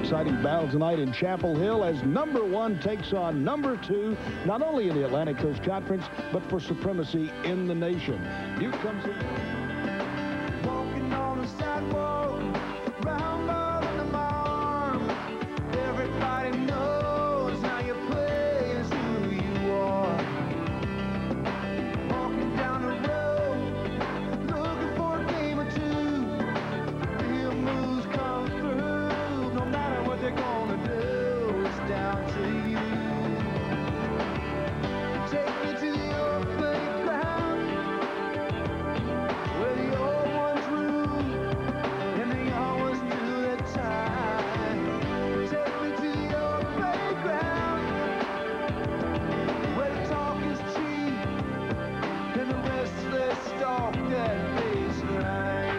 exciting battle tonight in Chapel Hill as #1 takes on #2, not only in the Atlantic Coast Conference, but for supremacy in the nation. Duke comes in. Walking on the sidewalk, round ball in the arm. Everybody knows now your play is who you are. Walking down the road, looking for a game or two. Real moves come through, no matter what they're gonna do, it's down to you. Take me to your playground, where the old ones rule, and the young ones do their time. Take me to your playground, where the talk is cheap, and the restless stalk that baseline.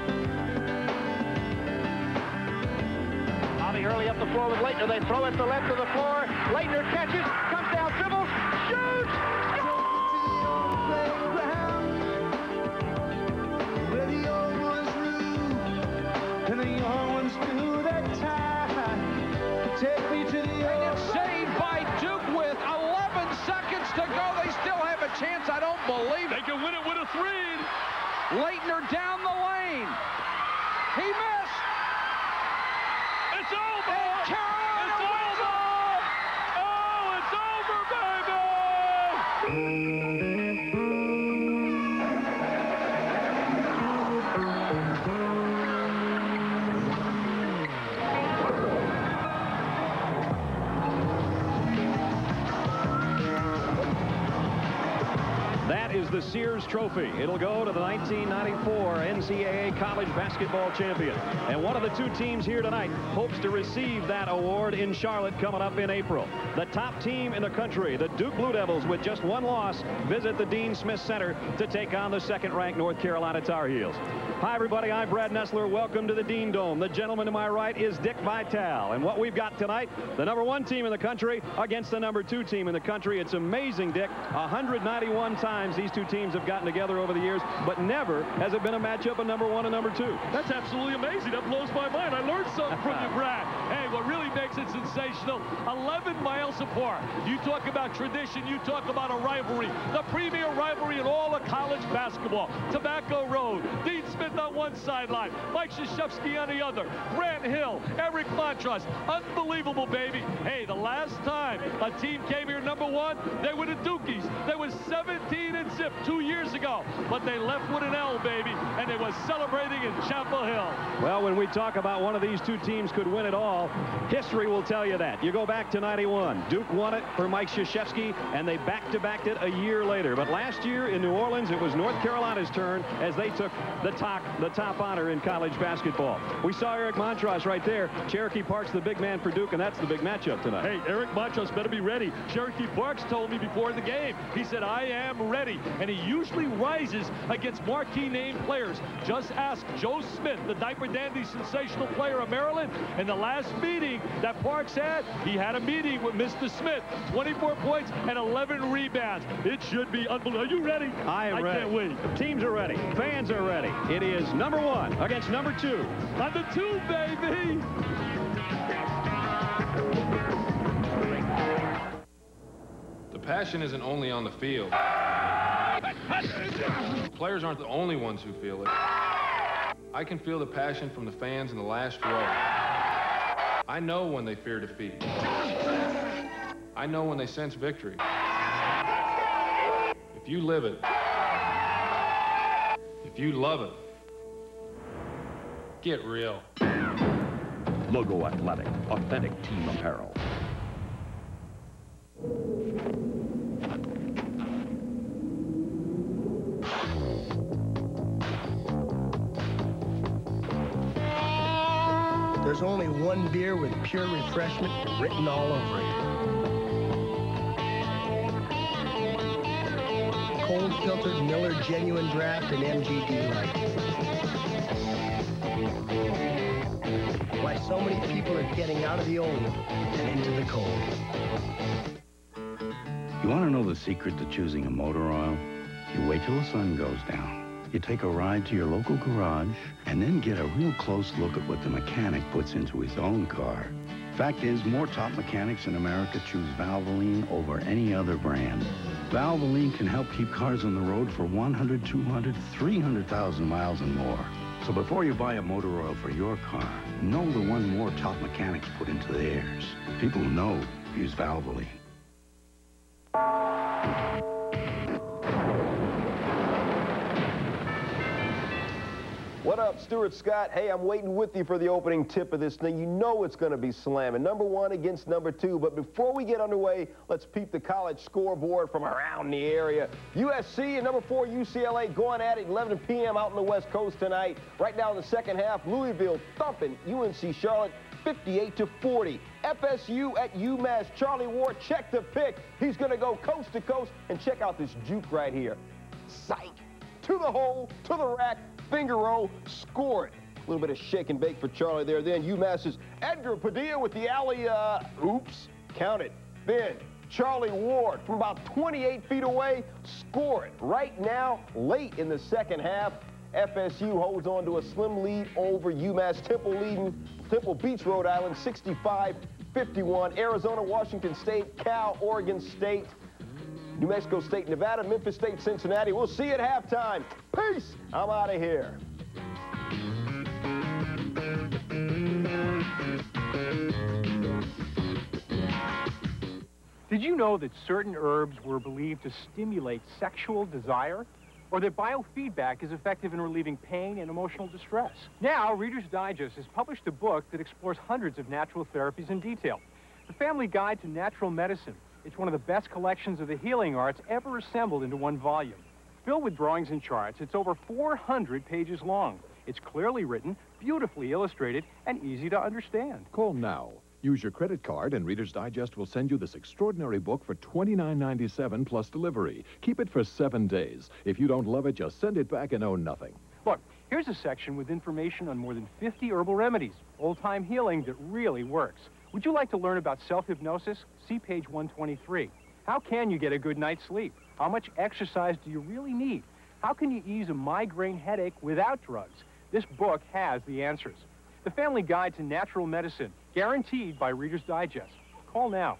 Bobby Hurley up the floor with Leitner. They throw it to the left of the floor. Leitner catches, comes down, dribbles, shoots! Take me to your playground, where the old ones rule, and the young ones do their time. Take me to the old Saved by Duke with 11 seconds to go. They still have a chance. I don't believe it. They can win it with a 3. Leitner down the lane. He missed. It's over. And Carolina It's wins over. it. Oh, it's over, baby. That is the Sears Trophy. It'll go to the 1994 NCAA College Basketball Champion. And one of the 2 teams here tonight hopes to receive that award in Charlotte coming up in April. The top team in the country, the Duke Blue Devils, with just 1 loss, visit the Dean Smith Center to take on the 2nd-ranked North Carolina Tar Heels. Hi, everybody. I'm Brad Nessler. Welcome to the Dean Dome. The gentleman to my right is Dick Vitale. And what we've got tonight, the #1 team in the country against the #2 team in the country. It's amazing, Dick. 191 times these 2 teams have gotten together over the years, but never has it been a matchup of #1 and #2. That's absolutely amazing. That blows my mind. I learned something from you, Brad. Hey, what really makes it sensational, 11 miles apart. You talk about tradition, you talk about a rivalry, the premier rivalry in all of college basketball. Tobacco Road, Dean Smith on one sideline, Mike Krzyzewski on the other, Grant Hill, Eric Montross. Unbelievable, baby. Hey, the last time a team came here #1, they were the Dukies. They were 17-0 2 years ago, but they left with an L, baby, and they were celebrating in Chapel Hill. Well, when we talk about one of these 2 teams could win it all, history will tell you that. You go back to '91. Duke won it for Mike Krzyzewski, and they back-to-backed it a year later. But last year in New Orleans, it was North Carolina's turn as they took the top honor in college basketball. We saw Eric Montross right there. Cherokee Park's the big man for Duke, and that's the big matchup tonight. Hey, Eric Montross better be ready. Cherokee Parks told me before the game, he said, I am ready. And he usually rises against marquee name players. Just ask Joe Smith, the diaper dandy sensational player of Maryland. In the last meeting that Parks had, he had a meeting with Mr. Smith. 24 points and 11 rebounds. It should be unbelievable. Are you ready? I am ready. I can't wait. Teams are ready. Fans are ready. It is #1 against #2. On the 2, baby. The passion isn't only on the field. Players aren't the only ones who feel it. I can feel the passion from the fans in the last row. I know when they fear defeat. I know when they sense victory. If you live it, if you love it, get real. Logo Athletic, authentic team apparel. There's only one beer with pure refreshment written all over it. Cold filtered Miller Genuine Draft and MGD Light. Why so many people are getting out of the old and into the cold. You want to know the secret to choosing a motor oil? You wait till the sun goes down. You take a ride to your local garage and then get a real close look at what the mechanic puts into his own car. Fact is, more top mechanics in America choose Valvoline over any other brand. Valvoline can help keep cars on the road for 100, 200, 300,000 miles and more. So before you buy a motor oil for your car, know the one more top mechanics put into theirs. People who know use Valvoline. What up, Stuart Scott? Hey, I'm waiting with you for the opening tip of this thing. You know it's going to be slamming. Number 1 against number 2. But before we get underway, let's peep the college scoreboard from around the area. USC and number 4 UCLA going at it 11 p.m. out on the West Coast tonight. Right now in the second half, Louisville thumping UNC Charlotte 58-40. FSU at UMass. Charlie Ward, check the pick. He's going to go coast to coast. And check out this juke right here. Psych. To the hole, to the rack. Finger roll, score it. A little bit of shake and bake for Charlie there. Then UMass's Edgar Padilla with the alley, oops, count it. Then Charlie Ward from about 28 feet away, score it. Right now, late in the second half, FSU holds on to a slim lead over UMass. Temple beats Rhode Island 65-51. Arizona, Washington State, Cal, Oregon State, New Mexico State, Nevada, Memphis State, Cincinnati. We'll see you at halftime. Peace. I'm out of here. Did you know that certain herbs were believed to stimulate sexual desire? Or that biofeedback is effective in relieving pain and emotional distress? Now, Reader's Digest has published a book that explores hundreds of natural therapies in detail. The Family Guide to Natural Medicine. It's one of the best collections of the healing arts ever assembled into one volume. Filled with drawings and charts, it's over 400 pages long. It's clearly written, beautifully illustrated, and easy to understand. Call now. Use your credit card, and Reader's Digest will send you this extraordinary book for $29.97 plus delivery. Keep it for 7 days. If you don't love it, just send it back and owe nothing. Look, here's a section with information on more than 50 herbal remedies, old-time healing that really works. Would you like to learn about self-hypnosis? See page 123. How can you get a good night's sleep? How much exercise do you really need? How can you ease a migraine headache without drugs? This book has the answers. The Family Guide to Natural Medicine, guaranteed by Reader's Digest. Call now.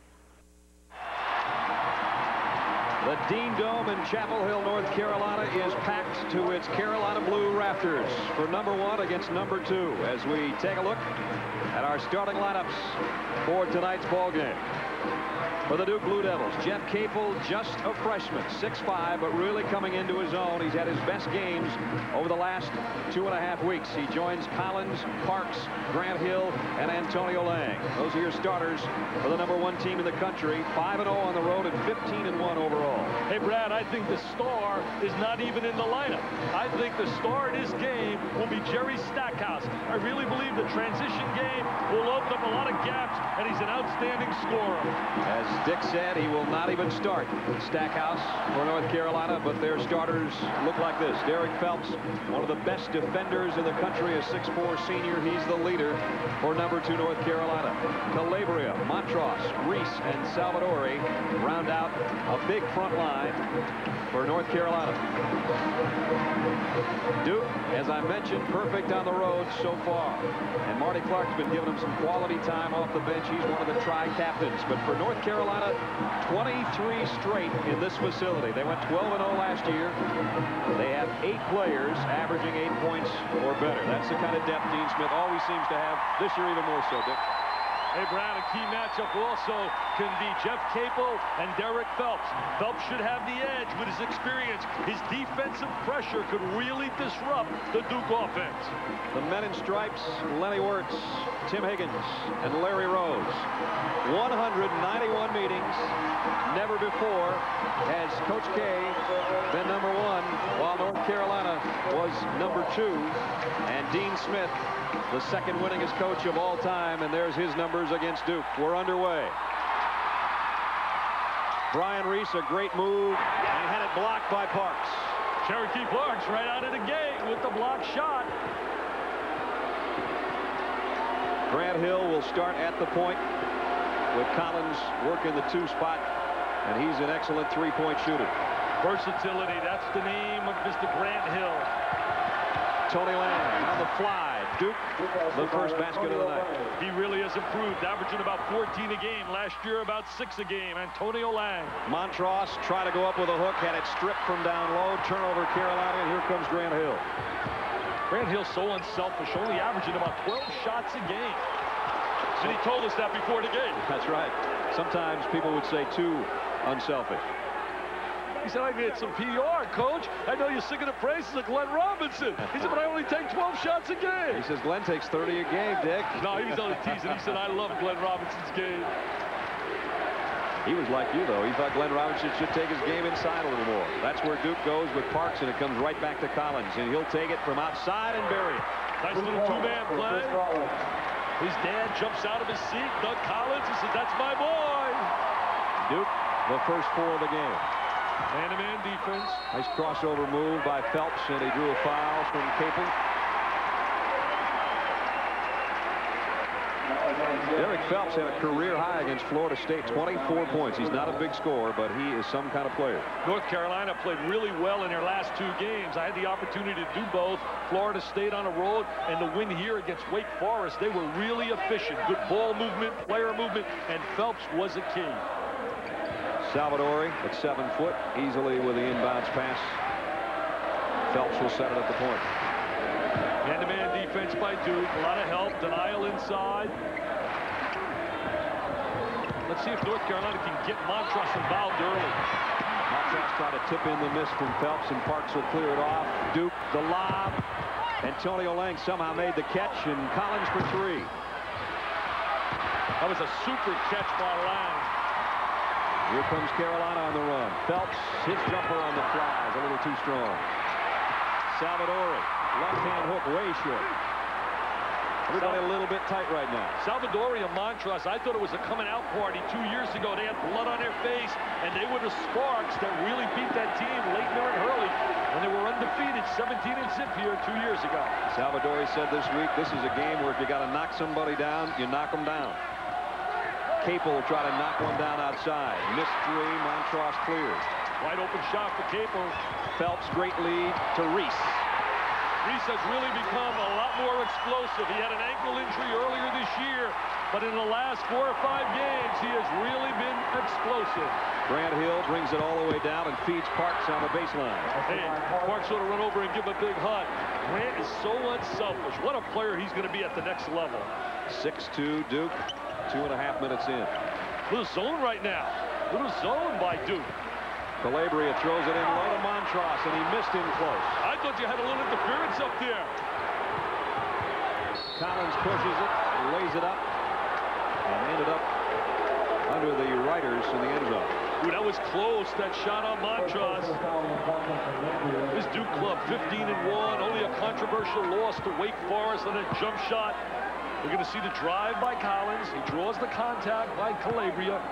The Dean Dome in Chapel Hill, North Carolina is packed to its Carolina Blue rafters for number 1 against number 2 as we take a look at our starting lineups for tonight's ball game. For the Duke Blue Devils, Jeff Capel, just a freshman, 6'5", but really coming into his own. He's had his best games over the last 2.5 weeks. He joins Collins, Parks, Grant Hill, and Antonio Lang. Those are your starters for the number 1 team in the country. 5-0 on the road and 15-1 overall. Hey, Brad, I think the star is not even in the lineup. I think the star in his game will be Jerry Stackhouse. I really believe the transition game will open up a lot of gaps, and he's an outstanding scorer. As Dick said, he will not even start Stackhouse for North Carolina, but their starters look like this. Derek Phelps, one of the best defenders in the country, a 6'4 senior. He's the leader for number 2 North Carolina. Calabria, Montross, Reese, and Salvatore round out a big front line for North Carolina. Duke, as I mentioned, perfect on the road so far. And Marty Clark's been giving him some quality time off the bench. He's one of the tri-captains. But for North Carolina, 23 straight in this facility. They went 12-0 last year. They have 8 players averaging 8 points or better. That's the kind of depth Dean Smith always seems to have. This year even more so, Dick. Hey, Brad, a key matchup also can be Jeff Capel and Derek Phelps. Phelps should have the edge with his experience. His defensive pressure could really disrupt the Duke offense. The men in stripes, Lenny Wirtz, Tim Higgins, and Larry Rose. 191 meetings. Never before has Coach K been number 1, while North Carolina was number 2. And Dean Smith, the second winningest coach of all time, and there's his numbers against Duke. We're underway. Brian Reese, a great move, and he had it blocked by Parks. Cherokee Parks right out of the gate with the block shot. Grant Hill will start at the point with Collins working the 2 spot, and he's an excellent 3-point shooter. Versatility, that's the name of Mr. Grant Hill. Tony Lang on the fly. Duke, the first basket of the night. He really has improved, averaging about 14 a game. Last year, about 6 a game. Antonio Lang. Montross try to go up with a hook, had it stripped from down low. Turnover, Carolina, and here comes Grant Hill. Grant Hill's so unselfish, only averaging about 12 shots a game. And he told us that before the game. That's right. Sometimes people would say too unselfish. He said, I get some PR, Coach. I know you're sick of the praises of Glenn Robinson. He said, but I only take 12 shots a game. He says, Glenn takes 30 a game, Dick. No, he was only teasing. He said, I love Glenn Robinson's game. He was like you, though. He thought Glenn Robinson should take his game inside a little more. That's where Duke goes with Parks, and it comes right back to Collins. And he'll take it from outside and bury it. Nice little two-man play. His dad jumps out of his seat. Doug Collins, he says, that's my boy. Duke, the first 4 of the game. Man-to-man defense. Nice crossover move by Phelps, and he drew a foul from Capel. Derek Phelps had a career high against Florida State, 24 points. He's not a big scorer, but he is some kind of player. North Carolina played really well in their last 2 games. I had the opportunity to do both. Florida State on the road, and the win here against Wake Forest. They were really efficient. Good ball movement, player movement, and Phelps was a key. Salvadori at 7 foot, easily with the inbounds pass. Phelps will set it at the point. Man-to-man defense by Duke. A lot of help. Denial inside. Let's see if North Carolina can get Montross involved early. Montross tried to tip in the miss from Phelps, and Parks will clear it off. Duke, the lob. Antonio Lang somehow made the catch, and Collins for 3. That was a super catch by Lang. Here comes Carolina on the run. Phelps, his jumper on the fly is a little too strong. Salvadori, left-hand hook, way short. Everybody a little bit tight right now. Salvadori and Montross, I thought it was a coming-out party 2 years ago. They had blood on their face, and they were the sparks that really beat that team, Leitner and Hurley, when they were undefeated, 17 and zip here 2 years ago. Salvadori said this week, this is a game where if you got to knock somebody down, you knock them down. Capel will try to knock one down outside. Missed 3, Montross clears. Wide open shot for Capel. Phelps, great lead to Reese. Reese has really become a lot more explosive. He had an ankle injury earlier this year, but in the last 4 or 5 games, he has really been explosive. Grant Hill brings it all the way down and feeds Parks on the baseline. Hey, Parks ought to run over and give him a big hug. Grant is so unselfish. What a player he's going to be at the next level. 6-2 Duke, 2.5 minutes in. Little zone right now. Little zone by Duke. Calabria throws it in low to Montross, and he missed him close. I thought you had a little interference up there. Collins pushes it, lays it up, and ended up under the Riders in the end zone. Ooh, that was close, that shot on Montross. This Duke club, 15-1, only a controversial loss to Wake Forest on a jump shot. We're going to see the drive by Collins. He draws the contact by Calabria.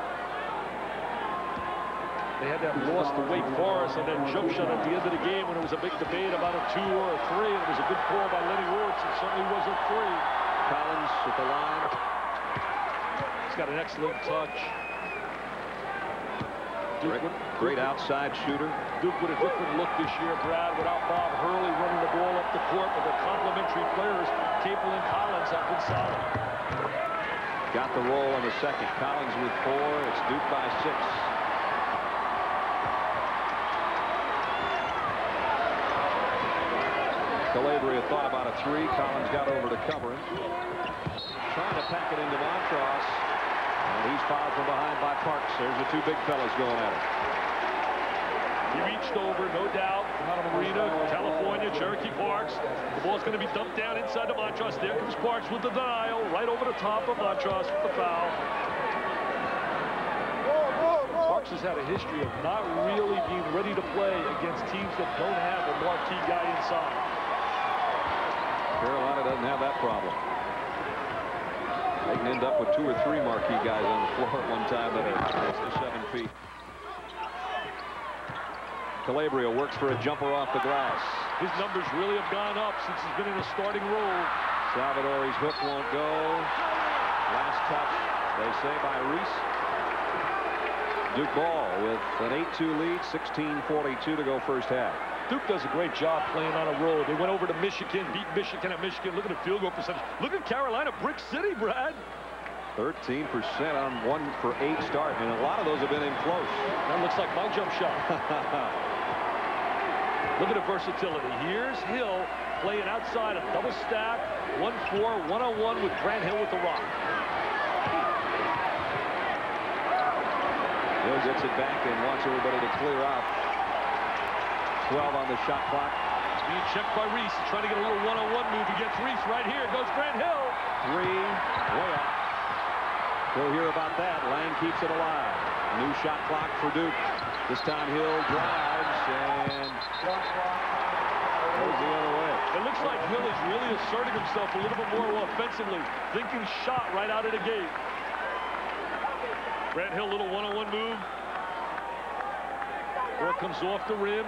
They had that loss to Wake Forest on that jump shot at the end of the game when it was a big debate about a 2 or a 3. And it was a good call by Lenny Wirtz. It certainly was a 3. Collins at the line. He's got an excellent touch. Great outside shooter. Duke with a different look this year, Brad, without Bob Hurley running the ball up the court with their complementary players. Capel and Collins have been solid. Got the roll on the second. Collins with 4. It's Duke by 6. Calabria thought about a 3. Collins got over to cover him. Trying to pack it into Montross. And he's fouled from behind by Parks. There's the 2 big fellas going at it. He reached over, no doubt, out of Marina, California, Cherokee Parks. The ball's going to be dumped down inside to Montross. There comes Parks with the denial, right over the top of Montross with the foul. Parks has had a history of not really being ready to play against teams that don't have a marquee guy inside. Carolina doesn't have that problem. They can end up with 2 or 3 marquee guys on the floor at one time that are close to 7 feet. Calabria works for a jumper off the glass. His numbers really have gone up since he's been in a starting role. Salvadori's hook won't go. Last touch, they say, by Reese. Duke ball with an 8-2 lead, 16:42 to go first half. Duke does a great job playing on a roll. They went over to Michigan, beat Michigan at Michigan. Look at the field goal percentage. Look at Carolina, Brick City, Brad. 13% on 1-for-8 start, and a lot of those have been in close. That looks like my jump shot. Look at the versatility. Here's Hill playing outside a double stack, 1-4, 1-on-1 with Grant Hill with the rock. Hill gets it back and wants everybody to clear out. 12 on the shot clock. It's being checked by Reese, trying to get a little one-on-one move against Reese. Right here goes Grant Hill. 3, way up. We'll hear about that. Lang keeps it alive. New shot clock for Duke. This time Hill drives and goes the other way. It looks like Hill is really asserting himself a little bit more offensively, thinking shot right out of the gate. Grant Hill, little one-on-one move. Ball comes off the rim.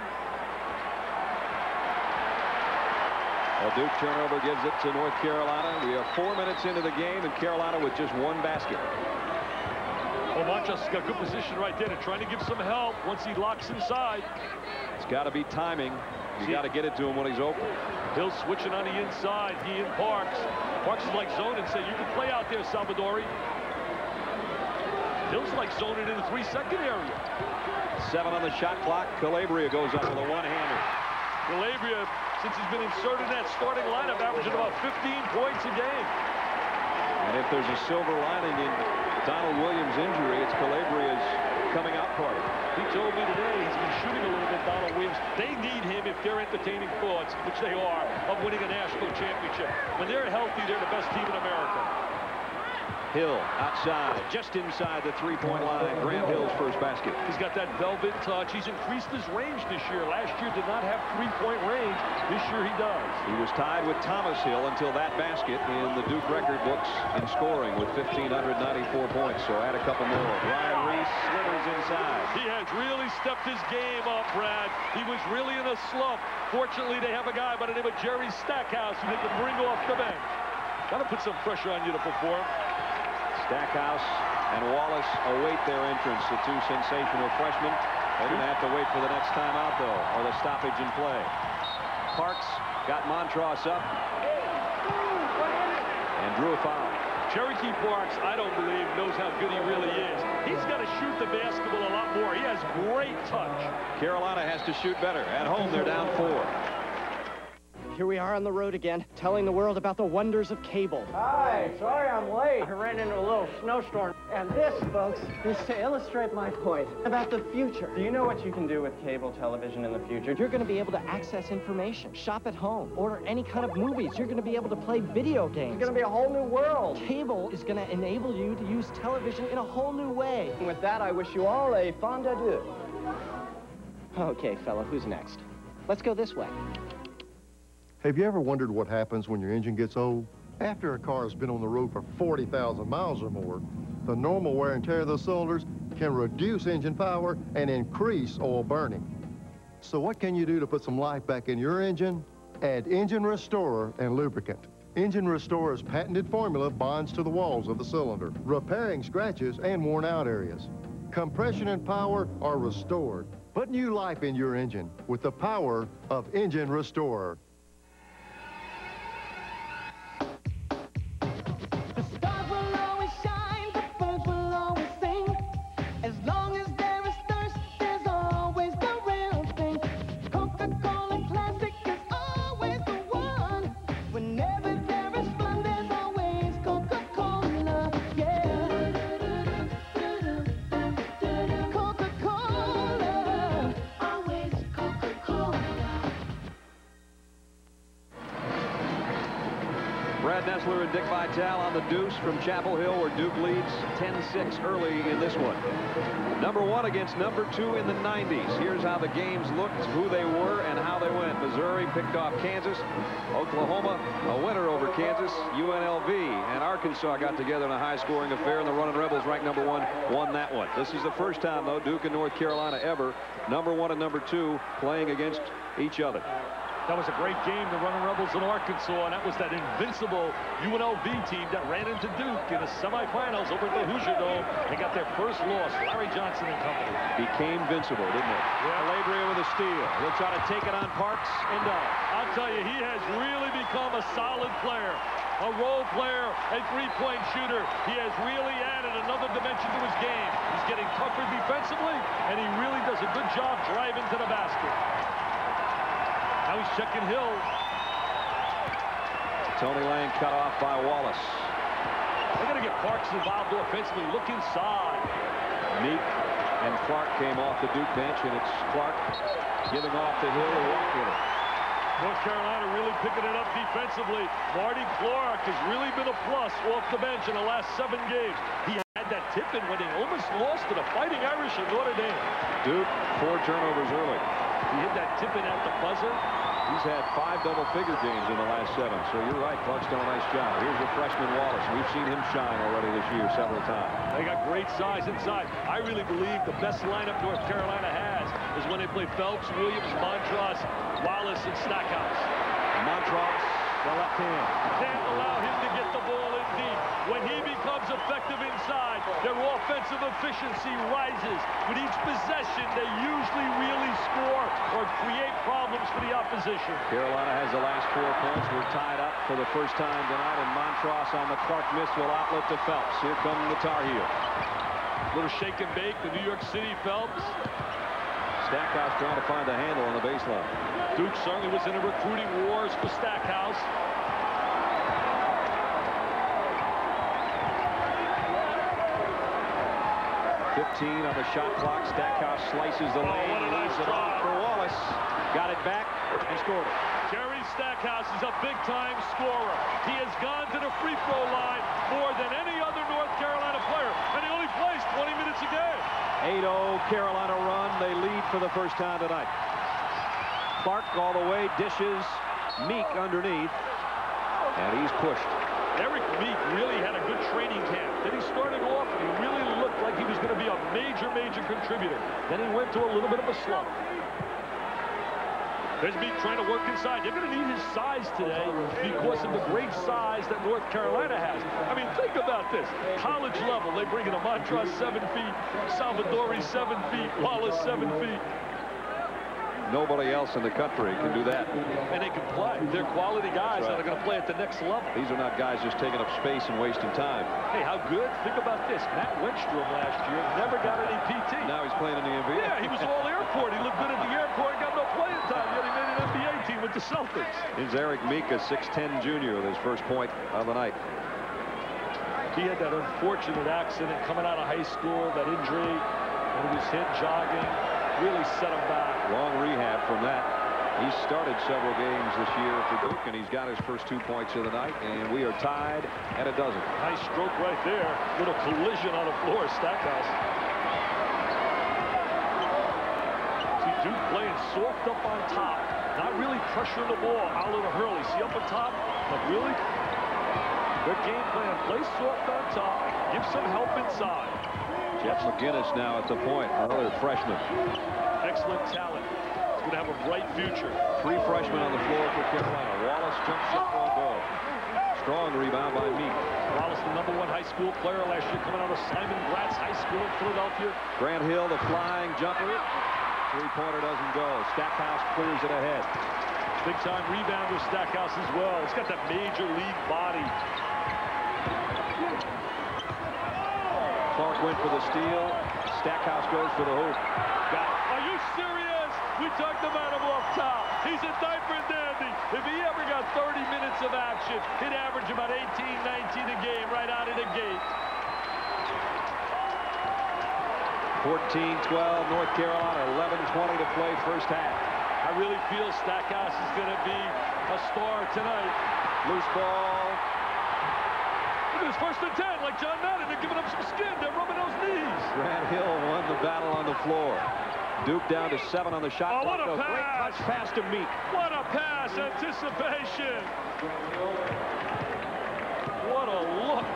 A Duke turnover gives it to North Carolina. We are 4 minutes into the game, and Carolina with just one basket. Well, Montrose got good position right there. They're trying to give some help once he locks inside. It's got to be timing. You got to get it to him when he's open. Hill switching on the inside. He and Parks. Parks is like zoning, say you can play out there, Salvadori. Hill's like zoning in the 3-second area. 7 on the shot clock. Calabria goes up with a one-hander. Calabria, since he's been inserted in that starting lineup, averaging about 15 points a game. And if there's a silver lining in Donald Williams' injury, it's Calabria's coming out party. He told me today he's been shooting a little bit, Donald Williams. They need him if they're entertaining thoughts, which they are, of winning a national championship. When they're healthy, they're the best team in America. Hill outside, just inside the three-point line. Grant Hill's first basket. He's got that velvet touch. He's increased his range this year. Last year did not have three-point range. This year he does. He was tied with Thomas Hill until that basket in the Duke record books in scoring with 1,594 points. So add a couple more. Ryan Reese slithers inside. He has really stepped his game up, Brad. He was really in a slump. Fortunately, they have a guy by the name of Jerry Stackhouse who they can bring off the bench. Got to put some pressure on you to perform. Stackhouse and Wallace await their entrance, the two sensational freshmen. They're going to have to wait for the next timeout, though, or the stoppage in play. Parks got Montross up and drew a foul. Cherokee Parks, I don't believe, knows how good he really is. He's got to shoot the basketball a lot more. He has great touch. Carolina has to shoot better. At home, they're down 4. Here we are on the road again, telling the world about the wonders of cable. Hi, sorry I'm late. I ran into a little snowstorm. And this, folks, is to illustrate my point about the future. Do you know what you can do with cable television in the future? You're going to be able to access information, shop at home, order any kind of movies. You're going to be able to play video games. It's going to be a whole new world. Cable is going to enable you to use television in a whole new way. And with that, I wish you all a fond adieu. Okay, fella, who's next? Let's go this way. Have you ever wondered what happens when your engine gets old? After a car has been on the road for 40,000 miles or more, the normal wear and tear of the cylinders can reduce engine power and increase oil burning. So what can you do to put some life back in your engine? Add Engine Restorer and lubricant. Engine Restorer's patented formula bonds to the walls of the cylinder, repairing scratches and worn out areas. Compression and power are restored. Put new life in your engine with the power of Engine Restorer. And Dick Vitale on the deuce from Chapel Hill, where Duke leads 10-6 early in this one. Number 1 against number 2 in the 90s. Here's how the games looked, who they were, and how they went. Missouri picked off Kansas. Oklahoma, a winner over Kansas. UNLV and Arkansas got together in a high-scoring affair, and the Runnin' Rebels, ranked number 1, won that one. This is the first time, though, Duke and North Carolina ever, number 1 and number 2, playing against each other. That was a great game, the Running Rebels in Arkansas, and that was that invincible UNLV team that ran into Duke in the semifinals over at the Hoosier Dome. They got their first loss, Larry Johnson and company. Became invincible, didn't it? Yeah. Calabria with a steal. He'll try to take it on Parks and down. I'll tell you, he has really become a solid player. A role player, a three-point shooter. He has really added another dimension to his game. He's getting tougher defensively, and he really does a good job driving to the basket. Now he's checking Hill. Tony Lang cut off by Wallace. They're going to get Parks involved offensively. Look inside. Meek and Clark came off the Duke bench, and it's Clark giving off to Hill to walk with it. North Carolina really picking it up defensively. Marty Clark has really been a plus off the bench in the last 7 games. He had that tip-in when he almost lost to the Fighting Irish of Notre Dame. Duke, 4 turnovers early. He hit that tip-in at the buzzer. He's had 5 double-figure games in the last 7. So you're right, Clark's done a nice job. Here's the freshman Wallace. We've seen him shine already this year several times. They got great size inside. I really believe the best lineup North Carolina has is when they play Phelps, Williams, Montross, Wallace, and Stackhouse. Montross, the left hand. Can't allow him to get the ball in deep. When he becomes effective inside, their offensive efficiency rises. With each possession, they usually really score or create problems for the opposition. Carolina has the last 4 points. We're tied up for the first time tonight, and Montross on the Clark miss will outlet to Phelps. Here come the Tar Heels. Little shake and bake, the New York City Phelps. Stackhouse trying to find a handle on the baseline. Duke certainly was in a recruiting wars for Stackhouse. 15 on the shot clock. Stackhouse slices the lane. What a nice drop for Wallace. Got it back and scored it. Jerry Stackhouse is a big-time scorer. He has gone to the free throw line more than any other North Carolina player, and he only plays 20 minutes a game. 8-0 Carolina run. They lead for the first time tonight. Clark all the way, dishes. Meek underneath, and he's pushed. Eric Meek really had a good training camp. Then he started off, and he really looked like he was going to be a major contributor. Then he went to a little bit of a slump. There's Meek trying to work inside. They're going to need his size today because of the great size that North Carolina has. I mean, think about this. College level, they bring in a Montross 7 feet, Salvadori 7 feet, Wallace 7 feet. Nobody else in the country can do that. And they can play. They're quality guys that are going to play at the next level. These are not guys just taking up space and wasting time. Hey, how good? Think about this. Matt Wenstrom last year never got any PT. Now he's playing in the NBA. Yeah, he was all airport. He looked good at the airport and got no playing time. Yet he made an NBA team with the Celtics. Here's Eric Meek, a 6'10 junior with his first point of the night. He had that unfortunate accident coming out of high school, that injury, and he was hit jogging. Really set him back. Long rehab from that. He started several games this year for Duke, and he's got his first 2 points of the night, and we are tied at a dozen. Nice stroke right there. Little collision on the floor, Stackhouse. See Duke playing soft up on top. Not really pressuring the ball out of the Hurley. See up on top, but really, their game plan, play soft on top, give some help inside. Jeff McGinnis now at the point, another freshman. Excellent talent. He's going to have a bright future. 3 freshmen on the floor for Carolina. Wallace jump shot won't go. Strong rebound by Meek. Wallace, the #1 high school player last year, coming out of Simon Gratz High School in Philadelphia. Grant Hill, the flying jumper. 3-pointer doesn't go. Stackhouse clears it ahead. Big-time rebounder Stackhouse as well. He's got that major league body. Clark went for the steal. Stackhouse goes for the hoop. Got it. Are you serious? We talked about him off top. He's a diaper dandy. If he ever got 30 minutes of action, he'd average about 18, 19 a game right out of the gate. 14-12, North Carolina, 11:20 to play first half. I really feel Stackhouse is going to be a star tonight. Loose ball. Look at his 1st and 10, like John Madden. They're giving up some skin. They're rubbing those knees. Grant Hill won the battle on the floor. Duke down to 7 on the shot clock. What a pass. Great touch pass to Meek. What a pass. Anticipation. What a look.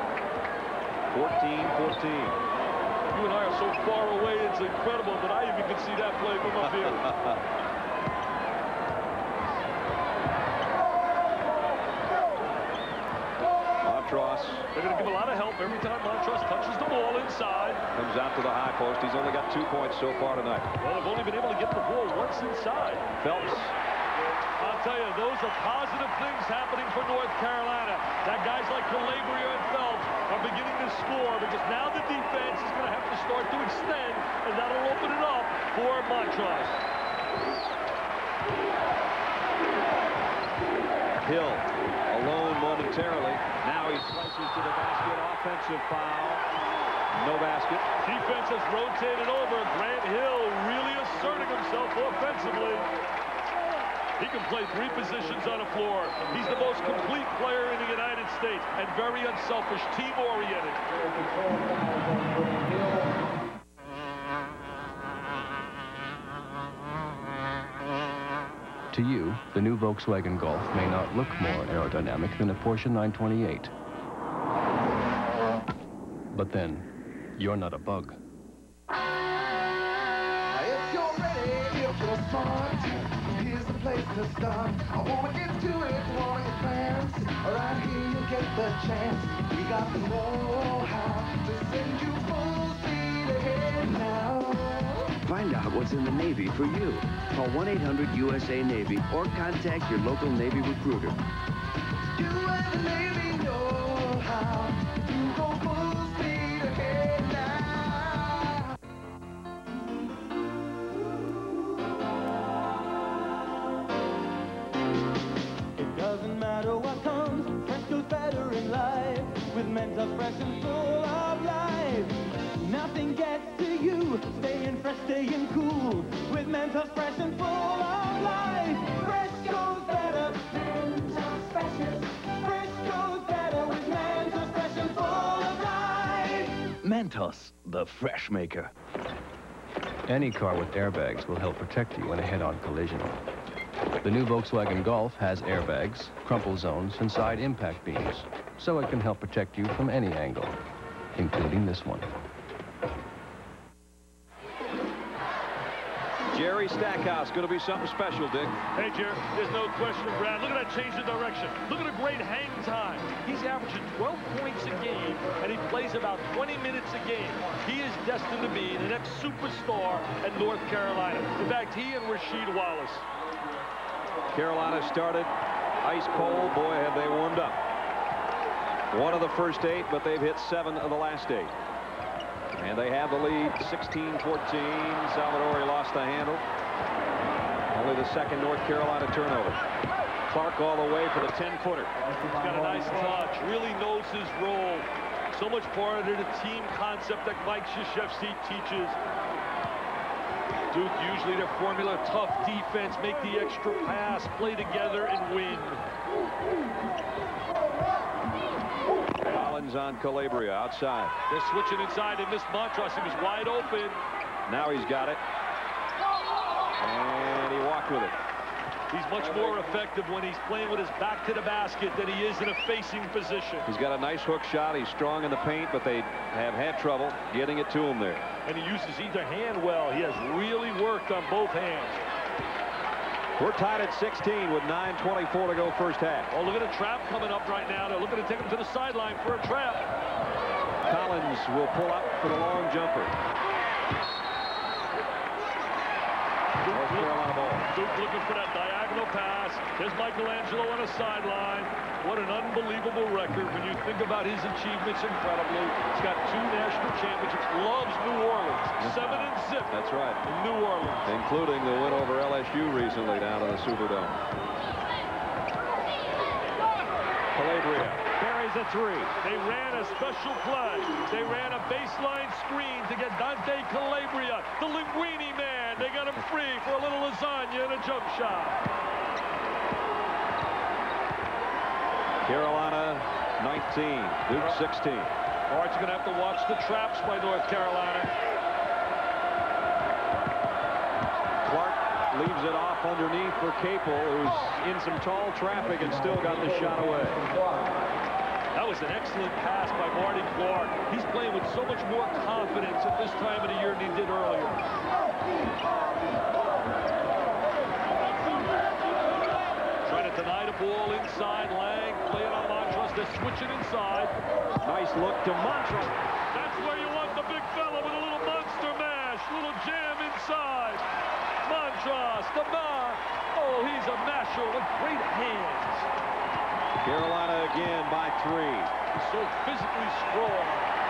14-14. You and I are so far away, it's incredible, but I even can see that play from up here. Montross. They're going to give a lot of help every time Montross touches the ball inside. Comes out to the high post. He's only got 2 points so far tonight. Well, they've only been able to get the ball once inside. Phelps. I'll tell you, those are positive things happening for North Carolina. That guys like Calabria and Phelps are beginning to score because now the defense is going to have to start to extend, and that'll open it up for Montross. Hill alone momentarily. Now he slices to the basket. Offensive foul. No basket. Defense has rotated over. Grant Hill really asserting himself offensively. He can play 3 positions on a floor. He's the most complete player in the United States and very unselfish, team-oriented. To you, the new Volkswagen Golf may not look more aerodynamic than a Porsche 928. But then, you're not a bug. If you're ready, if you're smart, here's the place to start. I wanna get to it, wanna get fancy. Right here you'll get the chance. We got the know-how to send you full speed ahead now. Find out what's in the Navy for you. Call 1-800-USA-NAVY or contact your local Navy recruiter. You and the Navy know how to go full speed ahead now. It doesn't matter what comes, fresh goes better in life. With Mentos fresh and full of life. Nothing gets to you, staying fresh, staying cool. With Mentos fresh and full of life. Fresh goes better. Mentos fresh goes better with Mentos fresh and full of life. Mentos, the fresh maker. Any car with airbags will help protect you in a head-on collision. The new Volkswagen Golf has airbags, crumple zones, and side impact beams, so it can help protect you from any angle, including this one. Jerry Stackhouse, going to be something special, Dick. Hey, Jerry, there's no question, Brad. Look at that change of direction. Look at the great hang time. He's averaging 12 points a game, and he plays about 20 minutes a game. He is destined to be the next superstar at North Carolina. In fact, he and Rasheed Wallace. Carolina started ice cold. Boy, have they warmed up. 1 of the first 8, but they've hit 7 of the last 8. And they have the lead, 16-14. Salvatore lost the handle. Only the second North Carolina turnover. Clark all the way for the 10-footer. He's got a nice touch, really knows his role. So much part of the team concept that Mike Krzyzewski teaches. Duke, usually their formula, tough defense, make the extra pass, play together, and win. Collins on Calabria, outside. They're switching inside. They missed Montross. He was wide open. Now he's got it. And he walked with it. He's much more effective when he's playing with his back to the basket than he is in a facing position. He's got a nice hook shot. He's strong in the paint, but they have had trouble getting it to him there. And he uses either hand well. He has really worked on both hands. We're tied at 16 with 9:24 to go first half. Oh, look at a trap coming up right now. They're looking to take him to the sideline for a trap. Collins will pull up for the long jumper. North Carolina ball. Duke looking for that diagonal pass. There's Michelangelo on a sideline. What an unbelievable record when you think about his achievements incredibly. He's got 2 national championships. Loves New Orleans. 7-zip. That's right. In New Orleans. Including the win over LSU recently down in the Superdome. Calabria buries a 3. They ran a special play. They ran a baseline screen to get Dante Calabria, the Linguini man. They got him free for a little lasagna and a jump shot. Carolina 19, Duke 16. Art's going to have to watch the traps by North Carolina. Clark leaves it off underneath for Capel, who's in some tall traffic and still got the shot away. That was an excellent pass by Marty Clark. He's playing with so much more confidence at this time of the year than he did earlier. Trying to deny the ball inside. Lang playing on Montross. They're switching inside. Nice look to Montross. That's where you want the big fella with a little monster mash, little jam inside. Montross, the mark. Oh, he's a masher with great hands. Carolina again by 3. He's so physically strong.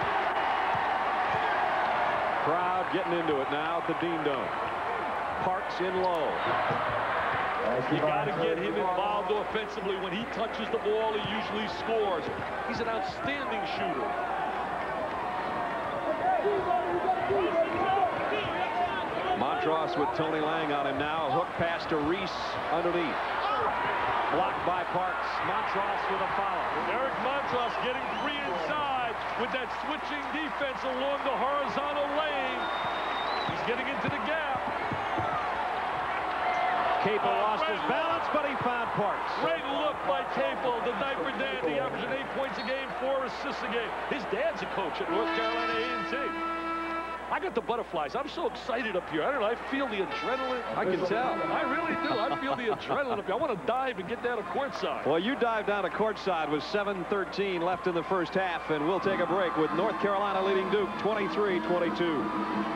Crowd getting into it now at the Dean Dome. Parks in low. You got to get him involved offensively. When he touches the ball, he usually scores. He's an outstanding shooter. Montross with Tony Lang on him now. A hook pass to Reese underneath. Blocked by Parks. Montross with a foul. Eric Montross getting free inside with that switching defense along the horizontal lane. He's getting into the gap. Capel lost his balance, but he found Parks. Great look by Capel, the diaper dandy, averaging 8 points a game, 4 assists a game. His dad's a coach at North Carolina A&T. I got the butterflies. I'm so excited up here. I don't know. I feel the adrenaline. I can tell. I really do. I feel the adrenaline up here. I want to dive and get down to courtside. Well, you dive down to courtside with 7:13 left in the first half, and we'll take a break with North Carolina leading Duke 23-22.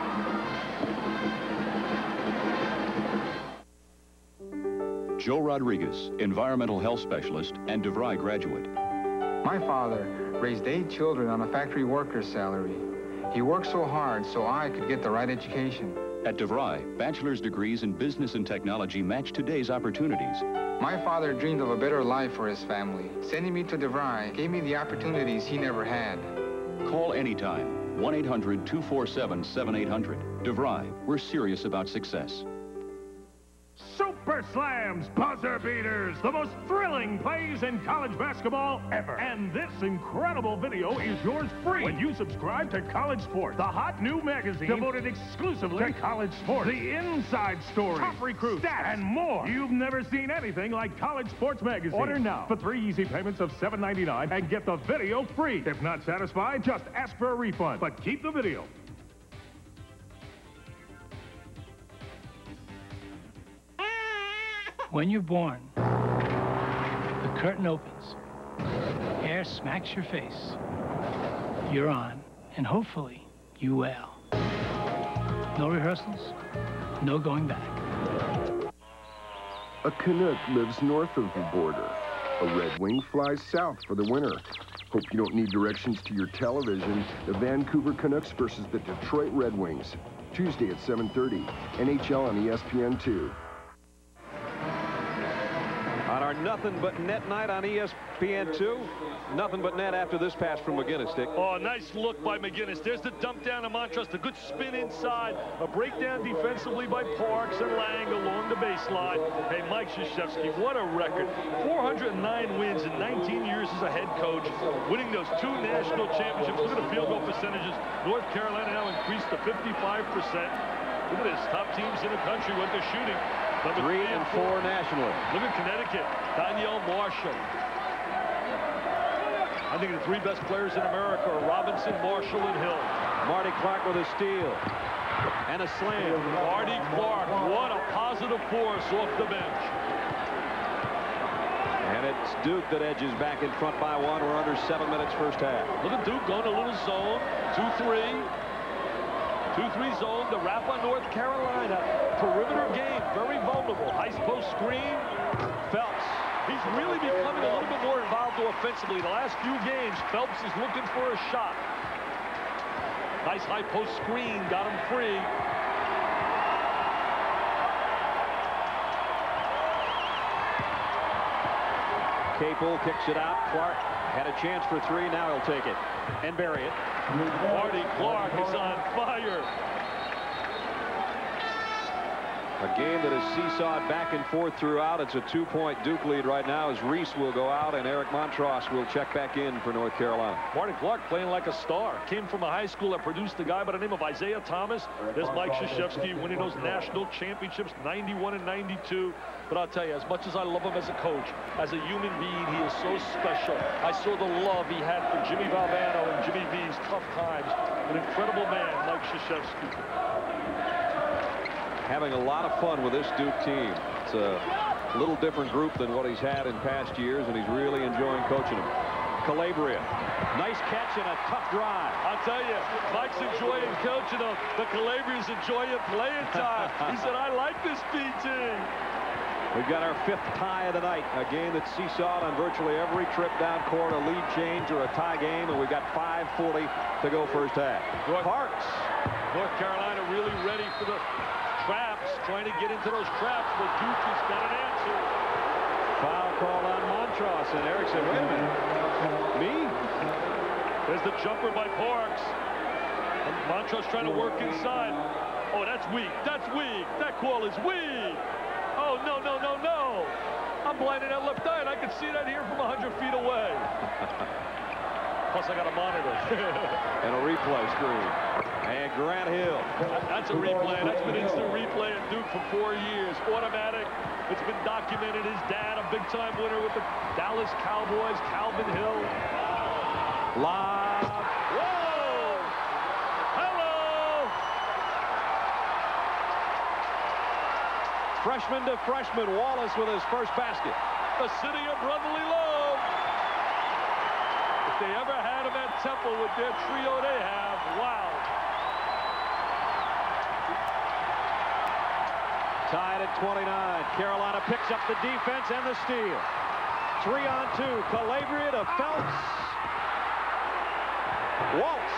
Joe Rodriguez, environmental health specialist and DeVry graduate. My father raised 8 children on a factory worker's salary. He worked so hard so I could get the right education. At DeVry, bachelor's degrees in business and technology match today's opportunities. My father dreamed of a better life for his family. Sending me to DeVry gave me the opportunities he never had. Call anytime. 1-800-247-7800. DeVry, we're serious about success. Super Slams, buzzer beaters, the most thrilling plays in college basketball ever. And this incredible video is yours free when you subscribe to College Sports, the hot new magazine devoted exclusively to college sports. The inside stories, top recruits, stats, and more. You've never seen anything like College Sports Magazine. Order now for 3 easy payments of $7.99 and get the video free. If not satisfied, just ask for a refund, but keep the video. When you're born, the curtain opens, air smacks your face, you're on, and hopefully you will. No rehearsals, no going back. A Canuck lives north of the border. A Red Wing flies south for the winter. Hope you don't need directions to your television. The Vancouver Canucks versus the Detroit Red Wings. Tuesday at 7:30. NHL on ESPN2. On our Nothing But Net night on ESPN2, nothing but net after this pass from McGinnis, Dick. Oh, nice look by McGinnis. There's the dump down to Montross, the good spin inside, a breakdown defensively by Parks and Lang along the baseline. Hey, Mike Krzyzewski, what a record. 409 wins in 19 years as a head coach, winning those 2 national championships. Look at the field goal percentages. North Carolina now increased to 55%. Look at this, top teams in the country, what they're shooting. 3 and 4 nationally. Look at Connecticut, Danielle Marshall. I think the 3 best players in America are Robinson, Marshall, and Hill. Marty Clark with a steal and a slam. Marty Clark, what a positive force off the bench. And it's Duke that edges back in front by 1. We're under 7 minutes first half. Look at Duke going a little zone, 2-3. 2-3 zone, the wrap on North Carolina. Perimeter game, very vulnerable. High post screen. Phelps. He's really becoming a little bit more involved offensively. The last few games, Phelps is looking for a shot. Nice high post screen, got him free. Capel kicks it out. Clark had a chance for 3. Now he'll take it and bury it. Marty Clark is on fire. A game that is seesawed back and forth throughout. It's a 2-point Duke lead right now as Reese will go out and Eric Montross will check back in for North Carolina. Marty Clark playing like a star. Came from a high school that produced a guy by the name of Isaiah Thomas. There's Mike Krzyzewski winning those national championships, 91 and 92. But I'll tell you, as much as I love him as a coach, as a human being, he is so special. I saw the love he had for Jimmy Valvano and Jimmy V's tough times. An incredible man, Mike Krzyzewski. Having a lot of fun with this Duke team. It's a little different group than what he's had in past years, and he's really enjoying coaching them. Calabria. Nice catch and a tough drive. I'll tell you, Mike's enjoying coaching them. The Calabrians enjoying playing time. He said, I like this B team. We've got our 5th tie of the night, a game that's seesawed on virtually every trip down court, a lead change or a tie game, and we've got 5:40 to go first half. Parks. North Carolina really ready for the traps, trying to get into those traps, but Duke has got an answer. Foul called on Montross, and Eric said, wait a minute. Me? There's the jumper by Parks. And Montross trying to work inside. Oh, that's weak. That's weak. That call is weak. Oh, no, no, no, no. I'm blinded that left eye, and I can see that here from 100 feet away. Plus, I got a monitor. And a replay screen. And Grant Hill. That's a replay. That's been instant replay at Duke for 4 years. Automatic. It's been documented. His dad, a big-time winner with the Dallas Cowboys, Calvin Hill. Live. Whoa! Hello! Freshman to freshman. Wallace with his first basket. The city of brotherly love. If they ever had him at Temple with their trio they have, wow. Tied at 29. Carolina picks up the defense and the steal. 3-on-2. Calabria to Phelps. Wallace.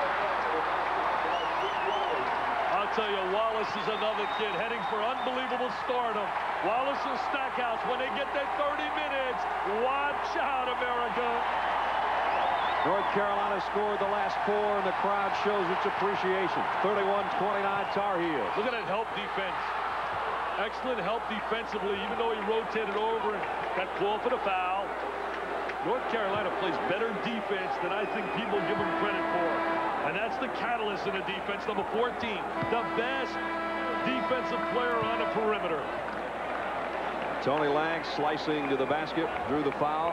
I'll tell you, Wallace is another kid heading for unbelievable stardom. Wallace and Stackhouse, when they get their 30 minutes, watch out, America. North Carolina scored the last 4, and the crowd shows its appreciation. 31-29 Tar Heels. Look at that help defense. Excellent help defensively, even though he rotated over and got called for the foul. North Carolina plays better defense than I think people give them credit for. And that's the catalyst in the defense, number 14. The best defensive player on the perimeter. Tony Lang slicing to the basket, drew the foul.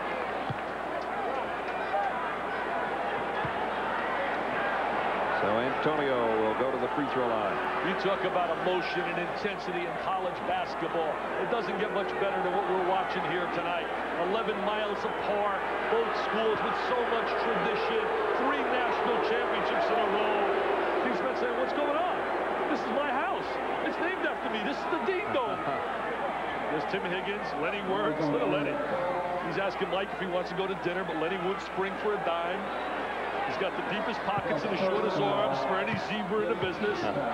So Antonio will go to the free throw line. You talk about emotion and intensity in college basketball. It doesn't get much better than what we're watching here tonight. 11 miles apart, both schools with so much tradition, 3 national championships in a row. These men saying, what's going on? This is my house. It's named after me. This is the Dean Dome. There's Tim Higgins, Lenny Wertz. Look at Lenny. He's asking Mike if he wants to go to dinner, but Lenny wouldn't spring for a dime. He's got the deepest pockets and the shortest arms for any zebra in the business.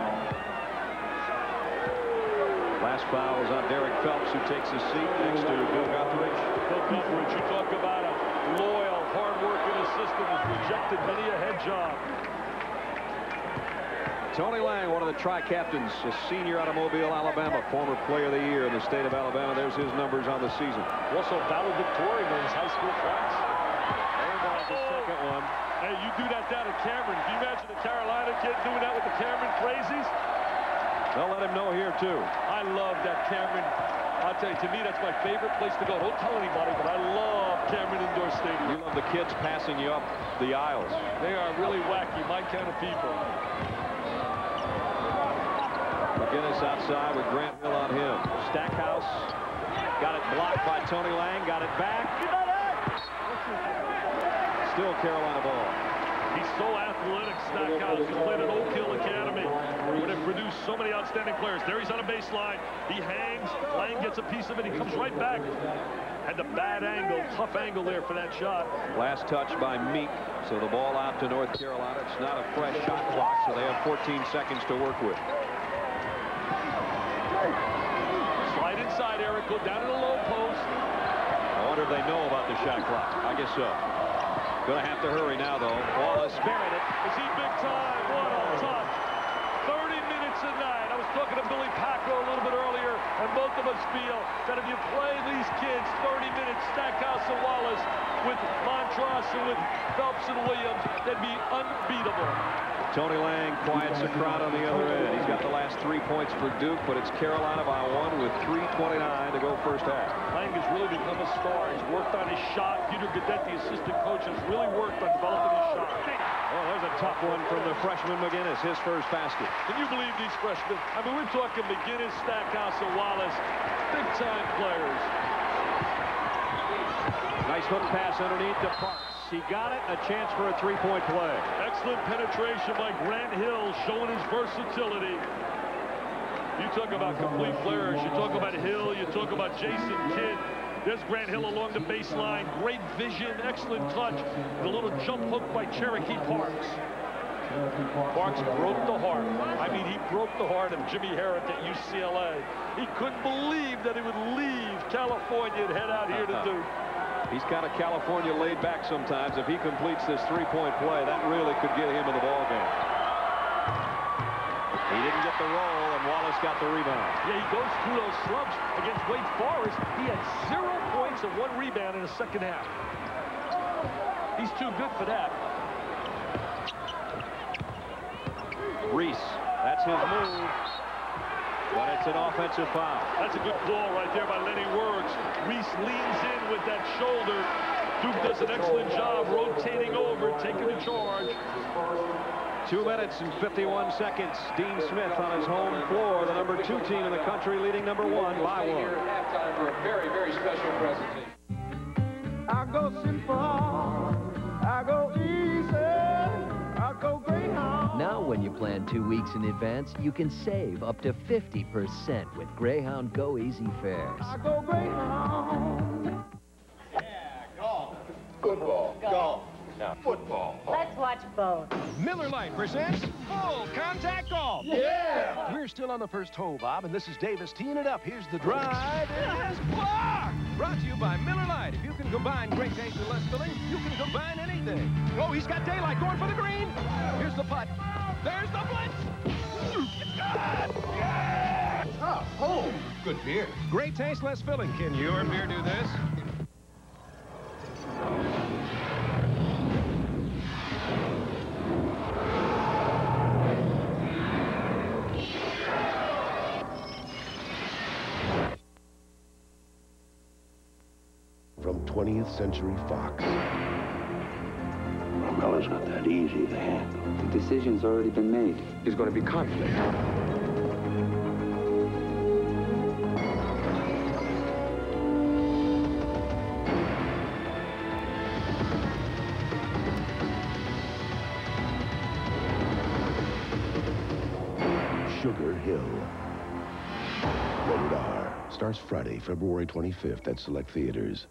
Last foul is on Derek Phelps, who takes his seat next to Bill Guthridge. Bill Guthridge, you talk about a loyal, hard-working assistant who's rejected many a head job. Tony Lang, one of the tri-captains, a senior out of Mobile, Alabama, former player of the year in the state of Alabama. There's his numbers on the season. Also valedictorian in his high school class. There goes the second one. Hey, you do that down at Cameron. Can you imagine the Carolina kid doing that with the Cameron crazies? They'll let him know here, too. I love that Cameron. I'll tell you, to me, that's my favorite place to go. Don't tell anybody, but I love Cameron Indoor Stadium. You love the kids passing you up the aisles. They are really wacky, my kind of people. McGinnis outside with Grant Hill on him. Stackhouse got it blocked by Tony Lang, got it back. Still Carolina ball. He's so athletic, Stackhouse. He played at Oak Hill Academy, where they produced so many outstanding players. There he's on a baseline. He hangs. Lang gets a piece of it. He comes right back. Had the bad angle, tough angle there for that shot. Last touch by Meek. So the ball out to North Carolina. It's not a fresh shot clock, so they have 14 seconds to work with. Slide inside, Eric. Go down to the low post. I wonder if they know about the shot clock. I guess so. Going to have to hurry now, though. Wallace buried it. Is he big time? What a touch. 30 minutes a night. I was talking to Billy Packer a little bit earlier, and both of us feel that if you play these kids 30 minutes, Stackhouse and Wallace, with Montross and with Phelps and Williams, they'd be unbeatable. Tony Lang quiets the crowd on the other end. He's got the last 3 points for Duke, but it's Carolina by 1 with 3:29 to go first half. Lang has really become a star. He's worked on his shot. Peter Gadet, the assistant coach, has really worked on developing his shot. Oh, there's a tough one from the freshman McGinnis, his first basket. Can you believe these freshmen? I mean, we're talking McGinnis, Stackhouse, and Wallace. Big-time players. Nice hook pass underneath to Parks. He got it. A chance for a three-point play. Excellent penetration by Grant Hill, showing his versatility. You talk about complete players. You talk about Hill. You talk about Jason Kidd. There's Grant Hill along the baseline. Great vision, excellent touch. The little jump hook by Cherokee Parks. Parks broke the heart. I mean, he broke the heart of Jimmy Herrick at UCLA. He couldn't believe that he would leave California and head out here to Duke. He's kind of California laid back sometimes. If he completes this three-point play, that really could get him in the ball game. He didn't get the roll, and Wallace got the rebound. Yeah, he goes through those slumps against Wake Forest. He had 0 points and 1 rebound in the second half. He's too good for that. Reese, that's his move. But it's an offensive foul. That's a good call right there by Lenny Wertz. Reese leans in with that shoulder. Duke does an excellent job rotating over, taking the charge. 2 minutes and 51 seconds. Dean Smith on his home floor, the #2 team in the country, leading #1 by 1. Here at halftime for a very, very special presentation. I go simple, I go easy, I go Greyhound. Now when you plan 2 weeks in advance, you can save up to 50% with Greyhound Go Easy fares. I go Greyhound. Football. Golf. Now, football. Let's watch both. Miller Lite presents Full Contact Golf. Yeah! We're still on the first hole, Bob, and this is Davis teeing it up. Here's the drive. It is blocked! Brought to you by Miller Lite. If you can combine great taste with less filling, you can combine anything. Oh, he's got daylight going for the green. Here's the putt. There's the blitz. It's good! Yeah! Oh, home. Good beer. Great taste, less filling. Can your beer do this? From 20th Century Fox. Carmelo's not that easy to handle. The decision's already been made. There's going to be conflict. Sugar Hill. Rated R. Starts Friday, February 25th at select theaters.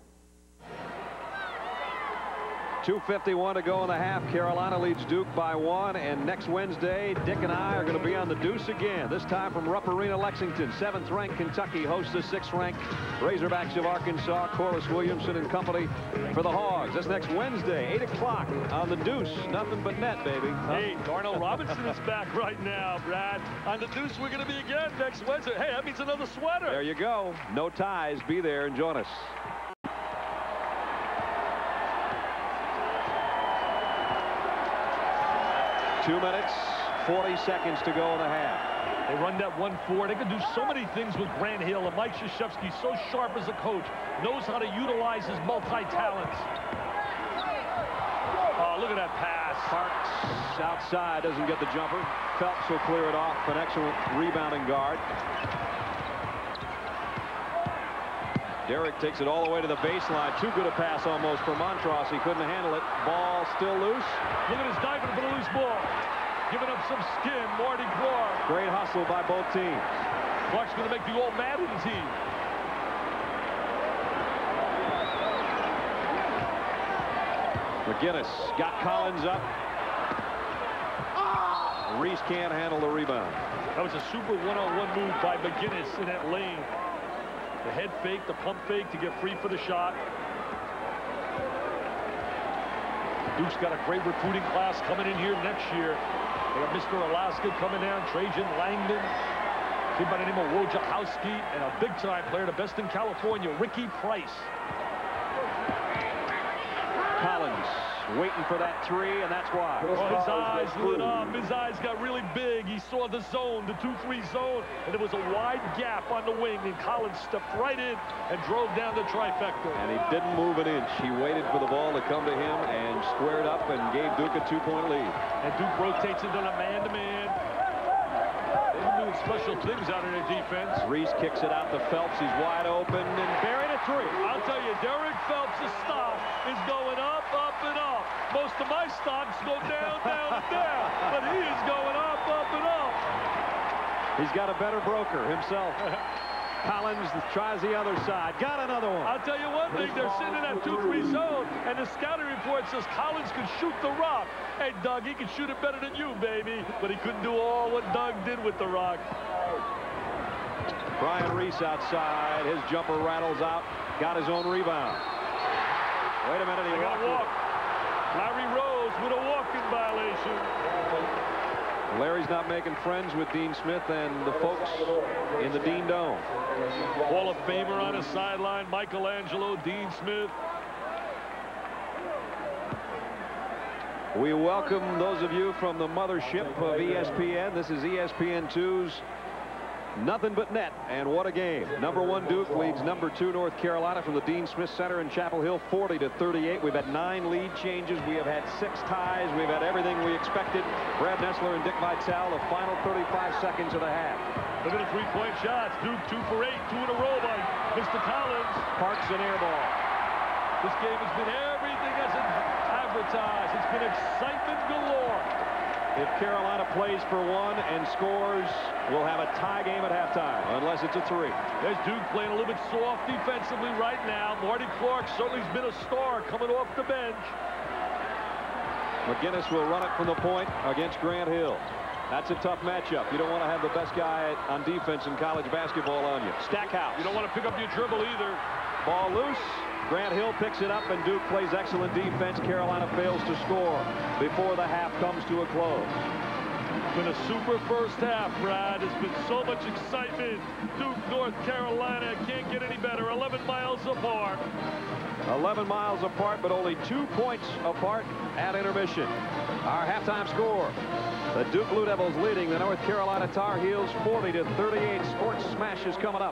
2:51 to go in the half. Carolina leads Duke by 1, and next Wednesday, Dick and I are going to be on the deuce again, this time from Rupp Arena, Lexington. 7th-ranked Kentucky hosts the 6th-ranked Razorbacks of Arkansas. Corliss Williamson and company for the Hogs. That's next Wednesday, 8 o'clock on the deuce. Nothing but net, baby. Hey, Darnell Robinson is back right now, Brad. On the deuce, we're going to be again next Wednesday. Hey, that means another sweater. There you go. No ties. Be there and join us. Two minutes, 40 seconds to go in the half. They run that 1-4. They can do so many things with Grant Hill, and Mike Krzyzewski, so sharp as a coach, knows how to utilize his multi-talents. Oh, look at that pass. Parks outside, doesn't get the jumper. Phelps will clear it off. An excellent rebounding guard. Derrick takes it all the way to the baseline. Too good a pass almost for Montross. He couldn't handle it. Ball still loose. Look at his diving for the loose ball. Giving up some skin, Marty Clark. Great hustle by both teams. Clark's going to make the All-Madden team. McGinnis got Collins up. Reese can't handle the rebound. That was a super one-on-one move by McGinnis in that lane. The head fake, the pump fake to get free for the shot. Duke's got a great recruiting class coming in here next year. They got Mr. Alaska coming down, Trajan Langdon, kid by the name of Wojciechowski, and a big-time player, the best in California, Ricky Price. Collins waiting for that three, and that's why. Oh, his eyes lit up. His eyes got really big. He saw the zone, the 2-3 zone, and there was a wide gap on the wing, and Collins stepped right in and drove down the trifecta. And he didn't move an inch. He waited for the ball to come to him and squared up and gave Duke a 2-point lead. And Duke rotates into the man-to-man. They've been doing special things out of their defense. Reese kicks it out to Phelps. He's wide open and buried a three. I'll tell you, Derek Phelps' stock is going up, up, and up. Most of my stocks go down, down, and down. But he is going up, up, and up. He's got a better broker himself. Collins tries the other side. Got another one. I'll tell you one thing. They're sitting in that 2-3 zone, and the scouting report says Collins could shoot the rock. Hey, Doug, he can shoot it better than you, baby. But he couldn't do all what Doug did with the rock. Brian Reese outside. His jumper rattles out. Got his own rebound. Wait a minute. He got a walk. Larry Rose with a walking violation. Larry's not making friends with Dean Smith and the folks in the Dean Dome. Hall of Famer on his sideline, Michelangelo, Dean Smith. We welcome those of you from the mothership of ESPN. This is ESPN2's Nothing But Net, and what a game. #1 Duke leads #2 North Carolina from the Dean Smith Center in Chapel Hill, 40-38. We've had 9 lead changes. We have had 6 ties. We've had everything we expected. Brad Nessler and Dick Vitale, the final 35 seconds of the half. Look at the three-point shots. Duke 2 for 8, 2 in a row by Mr. Collins. Parks an air ball. This game has been everything as advertised. It's been excitement galore. If Carolina plays for 1 and scores, we'll have a tie game at halftime, unless it's a 3. There's Duke playing a little bit soft defensively right now. Marty Clark certainly has been a star coming off the bench. McGinnis will run it from the point against Grant Hill. That's a tough matchup. You don't want to have the best guy on defense in college basketball on you. Stackhouse. You don't want to pick up your dribble either. Ball loose. Grant Hill picks it up, and Duke plays excellent defense. Carolina fails to score before the half comes to a close. It's been a super first half, Brad. There's been so much excitement. Duke, North Carolina can't get any better. 11 miles apart. 11 miles apart, but only 2 points apart at intermission. Our halftime score. The Duke Blue Devils leading the North Carolina Tar Heels 40-38. Sports Smash is coming up.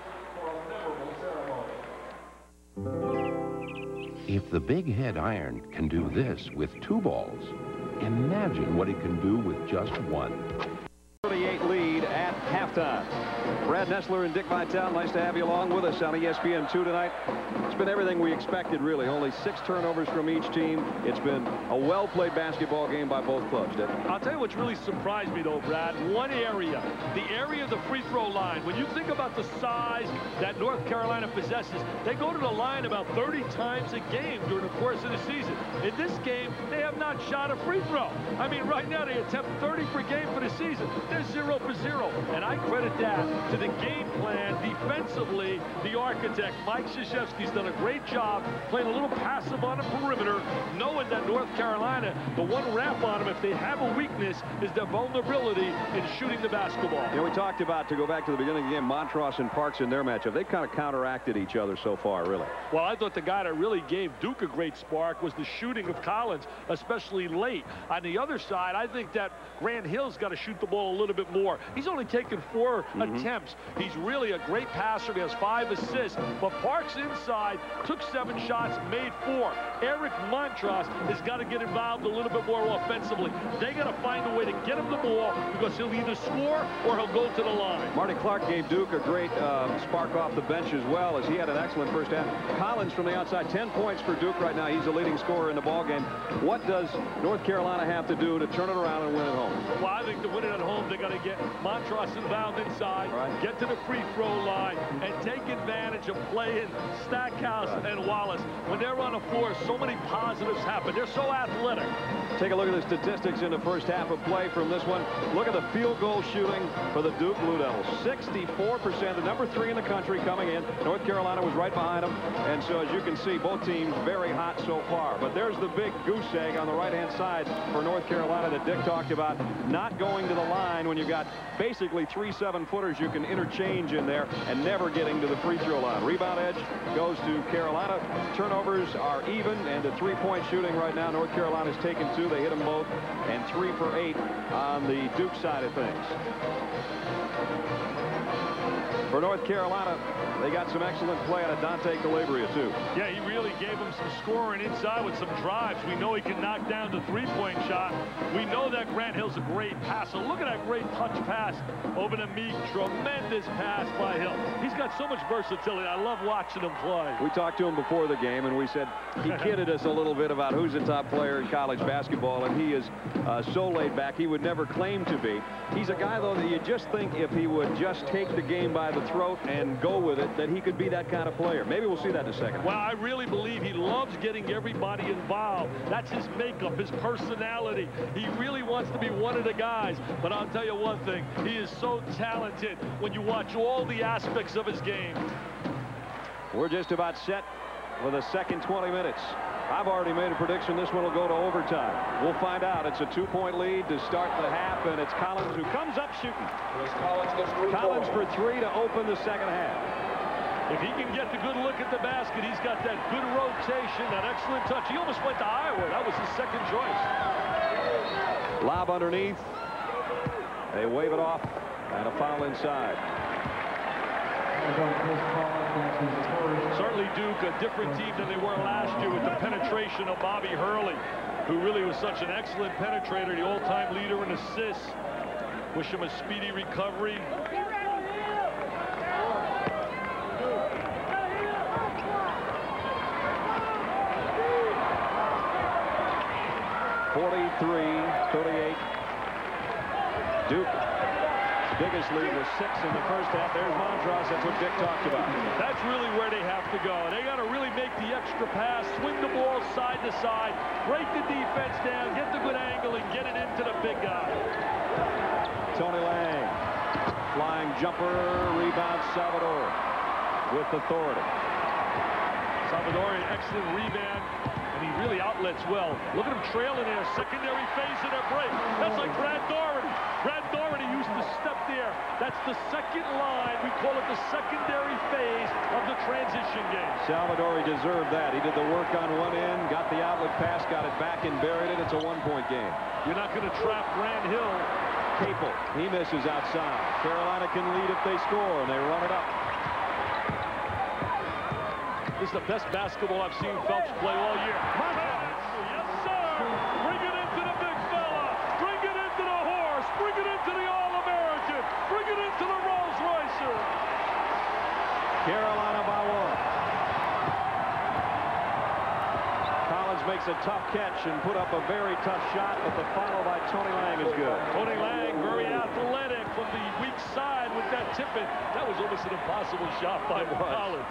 If the Big Head Iron can do this with 2 balls, imagine what it can do with just 1. 38 lead at halftime. Brad Nessler and Dick Vitale, nice to have you along with us on ESPN2 tonight. It's been everything we expected, really. Only 6 turnovers from each team. It's been a well-played basketball game by both clubs, Dick. I'll tell you what's really surprised me, though, Brad. One area, the area of the free throw line. When you think about the size that North Carolina possesses, they go to the line about 30 times a game during the course of the season. In this game, they have not shot a free throw. I mean, right now, they attempt 30 per game for the season. They're 0 for 0. And I credit that to the game plan defensively. The architect, Mike Krzyzewski's done a great job playing a little passive on the perimeter, knowing that North Carolina, the one rap on them, if they have a weakness, is their vulnerability in shooting the basketball. You know, we talked about, to go back to the beginning of the game, Montross and Parks in their matchup. They've kind of counteracted each other so far, really. Well, I thought the guy that really gave Duke a great spark was the shooting of Collins, especially late. On the other side, I think that Grant Hill's got to shoot the ball a little bit more. He's only taken 4 attempts. He's really a great passer. He has 5 assists. But Parks inside took 7 shots, made 4. Eric Montross has got to get involved a little bit more offensively. They got to find a way to get him the ball because he'll either score or he'll go to the line. Marty Clark gave Duke a great spark off the bench as well, as he had an excellent first half. Collins from the outside, 10 points for Duke right now. He's the leading scorer in the ballgame. What does North Carolina have to do to turn it around and win at home? Well, I think to win it at home, they got to get Montross involved inside, get to the free throw line, and take advantage of playing Stackhouse and Wallace. When they're on the floor, so many positives happen. They're so athletic. Take a look at the statistics in the first half of play from this one. Look at the field goal shooting for the Duke Blue Devils. 64%, the number 3 in the country coming in. North Carolina was right behind them. And so, as you can see, both teams very hot so far. But there's the big goose egg on the right-hand side for North Carolina that Dick talked about, not going to the line when you've got basically 3 7-footers you can interchange in there and never getting to the free throw line. Rebound edge goes to Carolina. Turnovers are even, and the 3-point shooting right now, North Carolina's taken 2. They hit them both, and 3 for 8 on the Duke side of things. For North Carolina, they got some excellent play out of Dante Calabria, too. Yeah, he really gave him some scoring inside with some drives. We know he can knock down the three-point shot. We know that Grant Hill's a great passer. Look at that great touch pass over to Meek. Tremendous pass by Hill. He's got so much versatility. I love watching him play. We talked to him before the game, and we said he kidded us a little bit about who's the top player in college basketball, and he is so laid back. He would never claim to be. He's a guy, though, that you just think if he would just take the game by the throat and go with it, that he could be that kind of player. Maybe we'll see that in a second. Well, I really believe he loves getting everybody involved. That's his makeup, his personality. He really wants to be one of the guys. But I'll tell you one thing, he is so talented when you watch all the aspects of his game. We're just about set for the second 20 minutes. I've already made a prediction this one will go to overtime. We'll find out. It's a 2-point lead to start the half, and it's Collins who comes up shooting. Collins for 3 to open the second half. If he can get the good look at the basket, he's got that good rotation, that excellent touch. He almost went to Iowa. That was his second choice. Lob underneath. They wave it off, and a foul inside. Certainly Duke, a different team than they were last year with the penetration of Bobby Hurley, who really was such an excellent penetrator, the all-time leader in assists. Wish him a speedy recovery. (43-38). Duke. Biggest lead was 6 in the first half. There's Montross. That's what Dick talked about. That's really where they have to go. They got to really make the extra pass, swing the ball side to side, break the defense down, get the good angle, and get it into the big guy. Tony Lang. Flying jumper. Rebound Salvador with authority. Salvador, excellent rebound. He really outlets well. Look at him trailing there. Secondary phase in their break. That's like Brad Doherty. Brad Doherty used to step there. That's the second line. We call it the secondary phase of the transition game. Salvador deserved that. He did the work on one end, got the outlet pass, got it back and buried it. It's a 1-point game. You're not going to trap Grant Hill. Capel, he misses outside. Carolina can lead if they score, and they run it up. This is the best basketball I've seen Phelps play all year. Yes, sir. Bring it into the big fella. Bring it into the horse. Bring it into the All-American. Bring it into the Rolls-Roycer. Carolina by 1. Collins makes a tough catch and put up a very tough shot, but the follow by Tony Lang is good. Tony Lang, very athletic from the weak side with that tip-in. That was almost an impossible shot by Collins.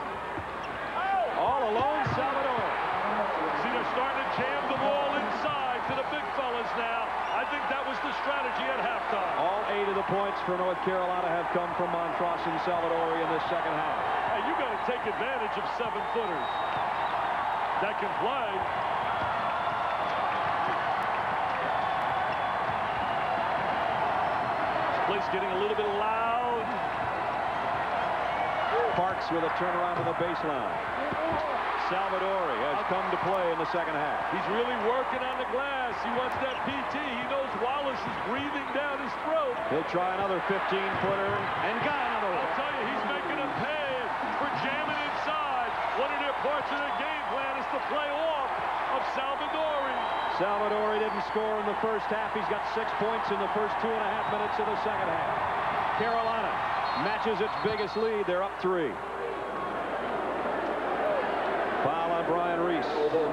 All alone, Salvador. See, they're starting to jam the ball inside to the big fellas now. I think that was the strategy at halftime. All 8 of the points for North Carolina have come from Montross and Salvador in this second half. Hey, you got to take advantage of 7-footers that can play. This place getting a little bit loud. Parks with a turnaround to the baseline. Salvadori has come to play in the second half. He's really working on the glass. He wants that PT. He knows Wallace is breathing down his throat. He'll try another 15-footer and got another one. I'll tell you, he's making him pay for jamming inside. One of their parts of their game plan is to play off of Salvadori. Salvadori didn't score in the first half. He's got 6 points in the first 2.5 minutes of the second half. Carolina matches its biggest lead. They're up 3. Foul on Brian Reese.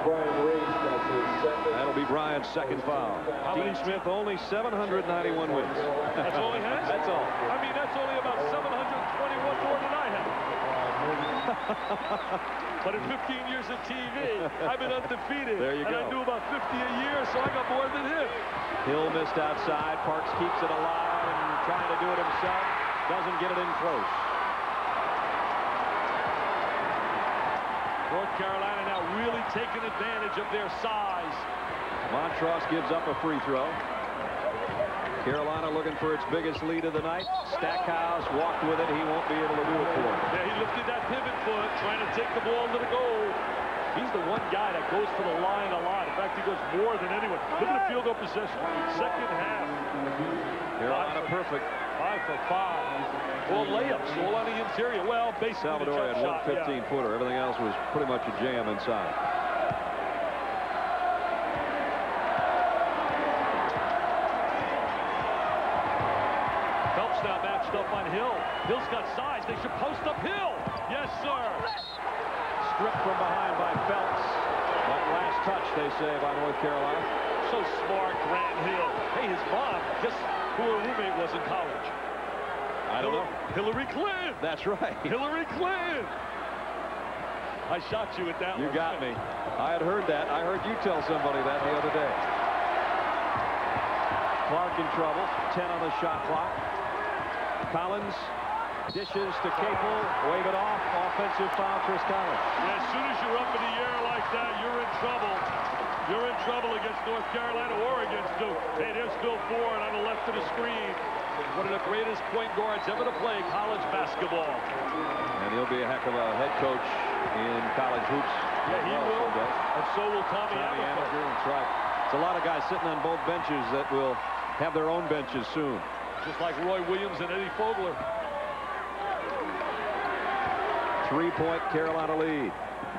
That'll be Brian's second foul. Dean Smith only 791 wins. That's all he has? That's all. I mean, that's only about 721 more than I have. But in 15 years of TV, I've been undefeated. There you go. And I do about 50 a year, so I got more than him. Hill missed outside. Parks keeps it alive and trying to do it himself. Doesn't get it in close. North Carolina now really taking advantage of their size. Montross gives up a free throw. Carolina looking for its biggest lead of the night. Stackhouse walked with it. He won't be able to do it for him. Yeah, he lifted that pivot foot, trying to take the ball to the goal. He's the one guy that goes to the line a lot. In fact, he goes more than anyone. Look at the field goal possession. Second half. Carolina perfect. 5 for 5. All layups, all on the interior. Well, basically Salvador had one 15-footer. Everything else was pretty much a jam inside. Phelps now matched up on Hill. Hill's got size. They should post up Hill. Yes, sir. Stripped from behind by Phelps. That last touch, they say, by North Carolina. So smart, Grant Hill. Hey, his mom, guess who her roommate was in college? I don't know. Hillary Clinton. That's right. Hillary Clinton. I shot you at that one. You got me. I had heard that. I heard you tell somebody that the other day. Clark in trouble. 10 on the shot clock. Collins dishes to Capel. Wave it off. Offensive foul, Chris Collins. Yeah, as soon as you're up in the air like that, you're in trouble. You're in trouble against North Carolina or against Duke. Hey, there's Phil Ford on the left of the screen. One of the greatest point guards ever to play college basketball. And he'll be a heck of a head coach in college hoops. Yeah, he will. Someday. And so will Tommy Amaker. That's right. It's a lot of guys sitting on both benches that will have their own benches soon. Just like Roy Williams and Eddie Fogler. 3-point Carolina lead.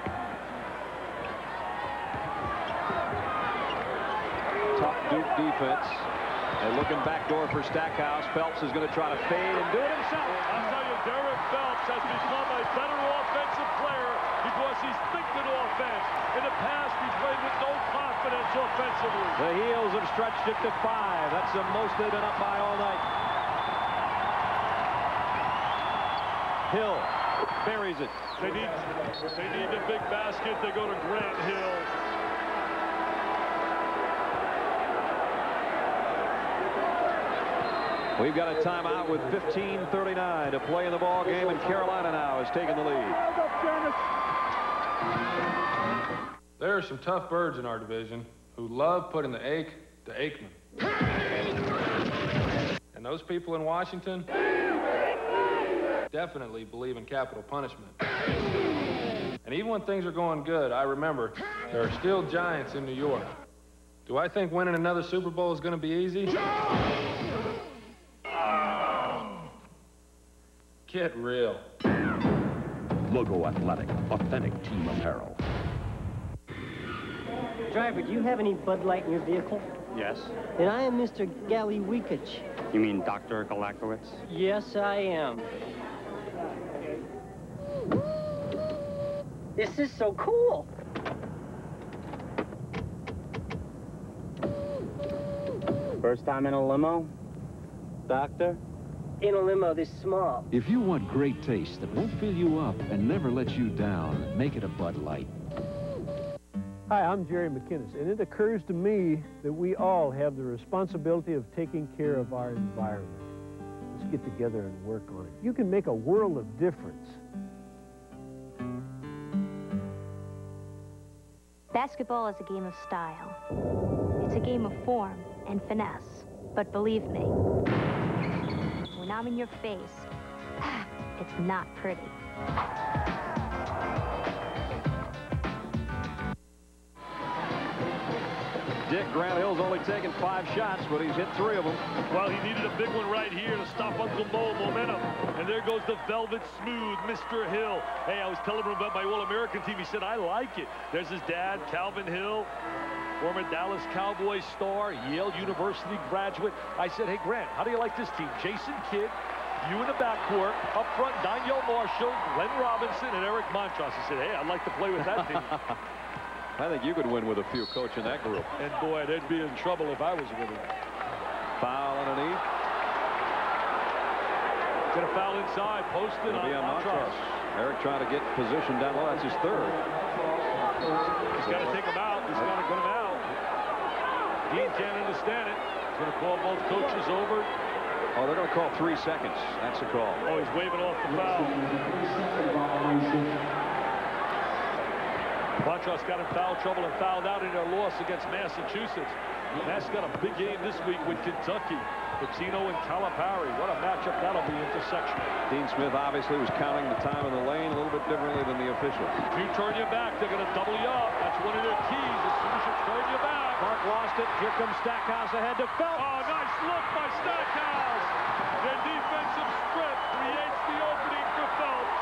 Tough Duke defense. They're looking backdoor for Stackhouse. Phelps is going to try to fade and do it himself. I'll tell you, Derek Phelps has become a better offensive player because he's thinking offense. In the past, he played with no confidence offensively. The Heels have stretched it to 5. That's the most they've been up by all night. Hill buries it. They need the big basket. They go to Grant Hill. We've got a timeout with 15:39 to play in the ball game, and Carolina now has taken the lead. There are some tough birds in our division who love putting the ache to Aikman. And those people in Washington definitely believe in capital punishment. And even when things are going good, I remember there are still giants in New York. Do I think winning another Super Bowl is going to be easy? Get real. Logo Athletic, authentic team apparel. Driver, do you have any Bud Light in your vehicle? Yes. Then I am Mr. Gallywikich. You mean Dr. Galakowitz? Yes, I am. This is so cool. First time in a limo? Doctor? In a limo this small. If you want great taste that won't fill you up and never let you down, make it a Bud Light. Hi, I'm Jerry McInnes, and it occurs to me that we all have the responsibility of taking care of our environment. Let's get together and work on it. You can make a world of difference. Basketball is a game of style. It's a game of form and finesse. But believe me, when I'm in your face, it's not pretty. Dick, Grant Hill's only taken 5 shots, but he's hit 3 of them. Well, he needed a big one right here to stop Uncle Mo momentum. And there goes the velvet smooth Mr. Hill. Hey, I was telling him about my All-American team. He said, I like it. There's his dad, Calvin Hill, former Dallas Cowboys star, Yale University graduate. I said, hey, Grant, how do you like this team? Jason Kidd, you in the backcourt, up front, Danielle Marshall, Glenn Robinson, and Eric Montross. He said, hey, I'd like to play with that team. I think you could win with a few coaching that group. And boy, they'd be in trouble if I was winning. Foul underneath. Get a foul inside, posted on Montross. Eric trying to get position down low. That's his 3rd. He's got to take him out. He's got to get him out. Dean can't understand it. He's going to call both coaches over. Oh, they're going to call 3 seconds. That's the call. Oh, he's waving off the foul. Montross got in foul trouble and fouled out in their loss against Massachusetts. Mass got a big game this week with Kentucky. Pitino and Calipari. What a matchup that'll be intersectional. Dean Smith obviously was counting the time in the lane a little bit differently than the official. If you turn your back, they're going to double you up. That's one of their keys as soon as you turn your back. Clark lost it. Here comes Stackhouse ahead to Phelps. Oh, nice look by Stackhouse. Their defensive strip creates the opening for Phelps.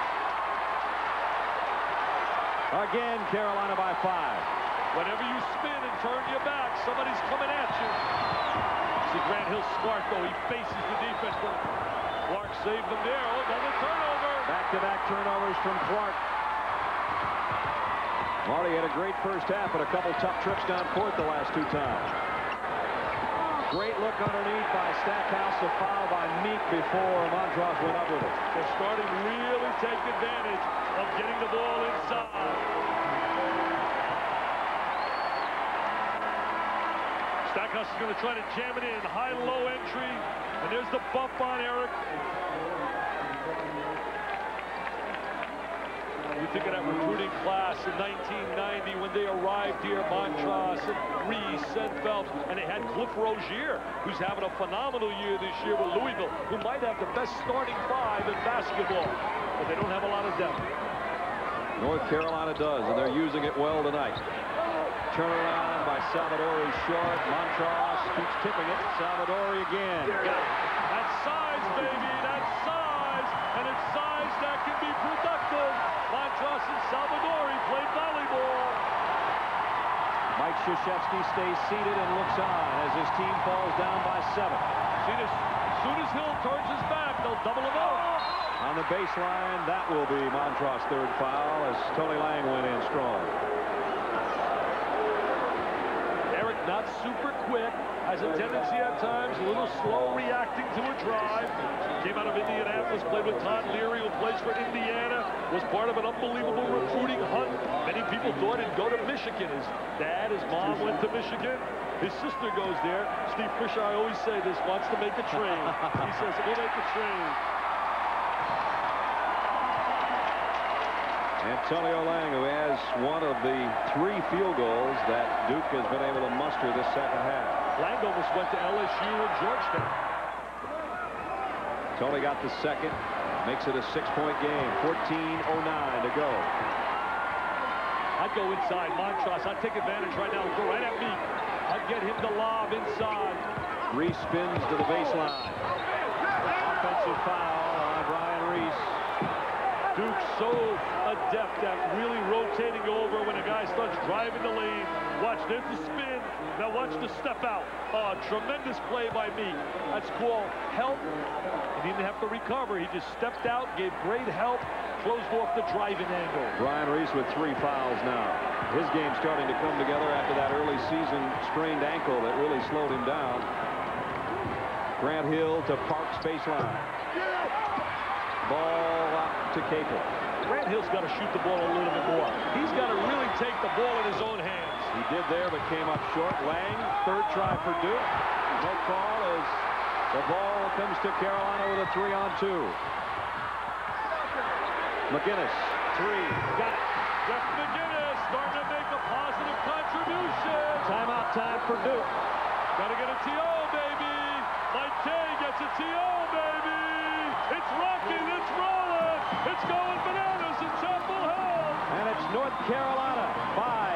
Again, Carolina by 5. Whenever you spin and turn your back, somebody's coming at you. See Grant Hill smart, though. He faces the defense. But Clark saved them there. Oh, another turnover. Back-to-back turnovers from Clark. Marty had a great first half, but a couple tough trips down court the last 2 times. Great look underneath by Stackhouse, a foul by Meek before Montross went up with it. They're starting to really take advantage of getting the ball inside. Stackhouse is going to try to jam it in. High-low entry. And there's the bump on Eric. You think of that recruiting class in 1990 when they arrived here, Montross and Reese and Phelps, and they had Cliff Rozier, who's having a phenomenal year this year with Louisville, who might have the best starting 5 in basketball, but they don't have a lot of depth. North Carolina does, and they're using it well tonight. Turnaround by Salvadori short. Montross keeps tipping it. Salvadori again. Got it. That's size, baby. That's size. And it's size that can be productive. Montross and Salvadori played volleyball. Mike Krzyzewski stays seated and looks on as his team falls down by 7. See this? As soon as Hill turns his back, they'll double him up. On the baseline, that will be Montross' 3rd foul as Tony Lang went in strong. Eric, not super quick, has a tendency at times, a little slow reacting to a drive. Came out of Indianapolis, played with Todd Leary, who plays for Indiana, was part of an unbelievable recruiting hunt. Many people thought he'd go to Michigan. His dad, his mom went to Michigan. His sister goes there. Steve Fisher, I always say this, wants to make a trade. He says, we'll make a trade. Antonio Lang, who has one of the 3 field goals that Duke has been able to muster this second half. Lang almost went to LSU and Georgetown. Tony got the second, makes it a 6-point game. 14:09 to go. I'd go inside Montross. I'd take advantage right now. Go right at me. I'd get him to lob inside. Reese spins to the baseline. Offensive foul on Brian Reese. Duke so adept at really rotating over when a guy starts driving the lane. Watch, there's the spin. Now watch the step out. Oh, tremendous play by Meek. That's called help. He didn't have to recover. He just stepped out, gave great help, closed off the driving angle. Brian Reese with 3 fouls now. His game's starting to come together after that early season sprained ankle that really slowed him down. Grant Hill to Parks baseline. Ball out to Capel. Grant Hill's got to shoot the ball a little bit more. He's got to really take the ball in his own hands. He did there, but came up short. Lang, 3rd try for Duke. No call as the ball comes to Carolina with a 3-on-2. McGinnis, 3. Got it. Jeff McGinnis starting to make a positive contribution. Timeout time for Duke. Got to get a TO, baby. Mike Kay gets a TO, baby. It's rocking, it's rolling, it's going bananas in Chapel Hill. And it's North Carolina by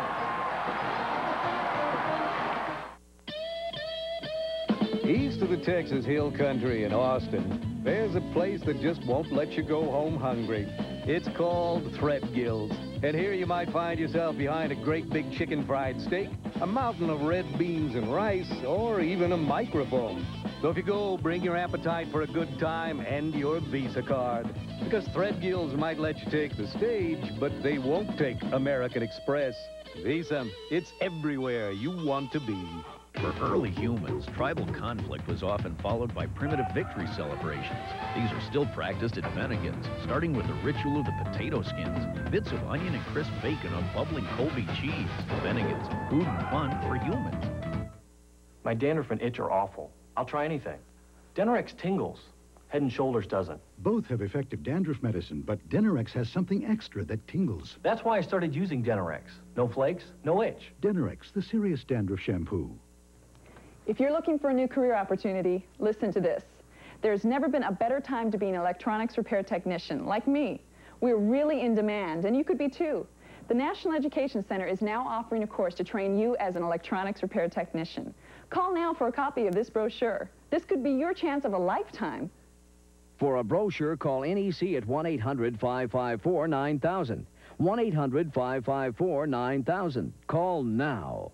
9. East of the Texas Hill Country in Austin, there's a place that just won't let you go home hungry. It's called Threadgill's. And here you might find yourself behind a great big chicken fried steak, a mountain of red beans and rice, or even a microphone. So if you go, bring your appetite for a good time and your Visa card. Because Threadgill's might let you take the stage, but they won't take American Express. Visa, it's everywhere you want to be. For early humans, tribal conflict was often followed by primitive victory celebrations. These are still practiced at Bennigan's, starting with the ritual of the potato skins, bits of onion and crisp bacon on bubbling Colby cheese. Bennigan's, food and fun for humans. My dandruff and itch are awful. I'll try anything. Denorex tingles. Head and Shoulders doesn't. Both have effective dandruff medicine, but Denorex has something extra that tingles. That's why I started using Denorex. No flakes, no itch. Denorex, the serious dandruff shampoo. If you're looking for a new career opportunity, listen to this. There's never been a better time to be an electronics repair technician like me. We're really in demand, and you could be too. The National Education Center is now offering a course to train you as an electronics repair technician. Call now for a copy of this brochure. This could be your chance of a lifetime. For a brochure, call NEC at 1-800-554-9000. 1-800-554-9000. Call now.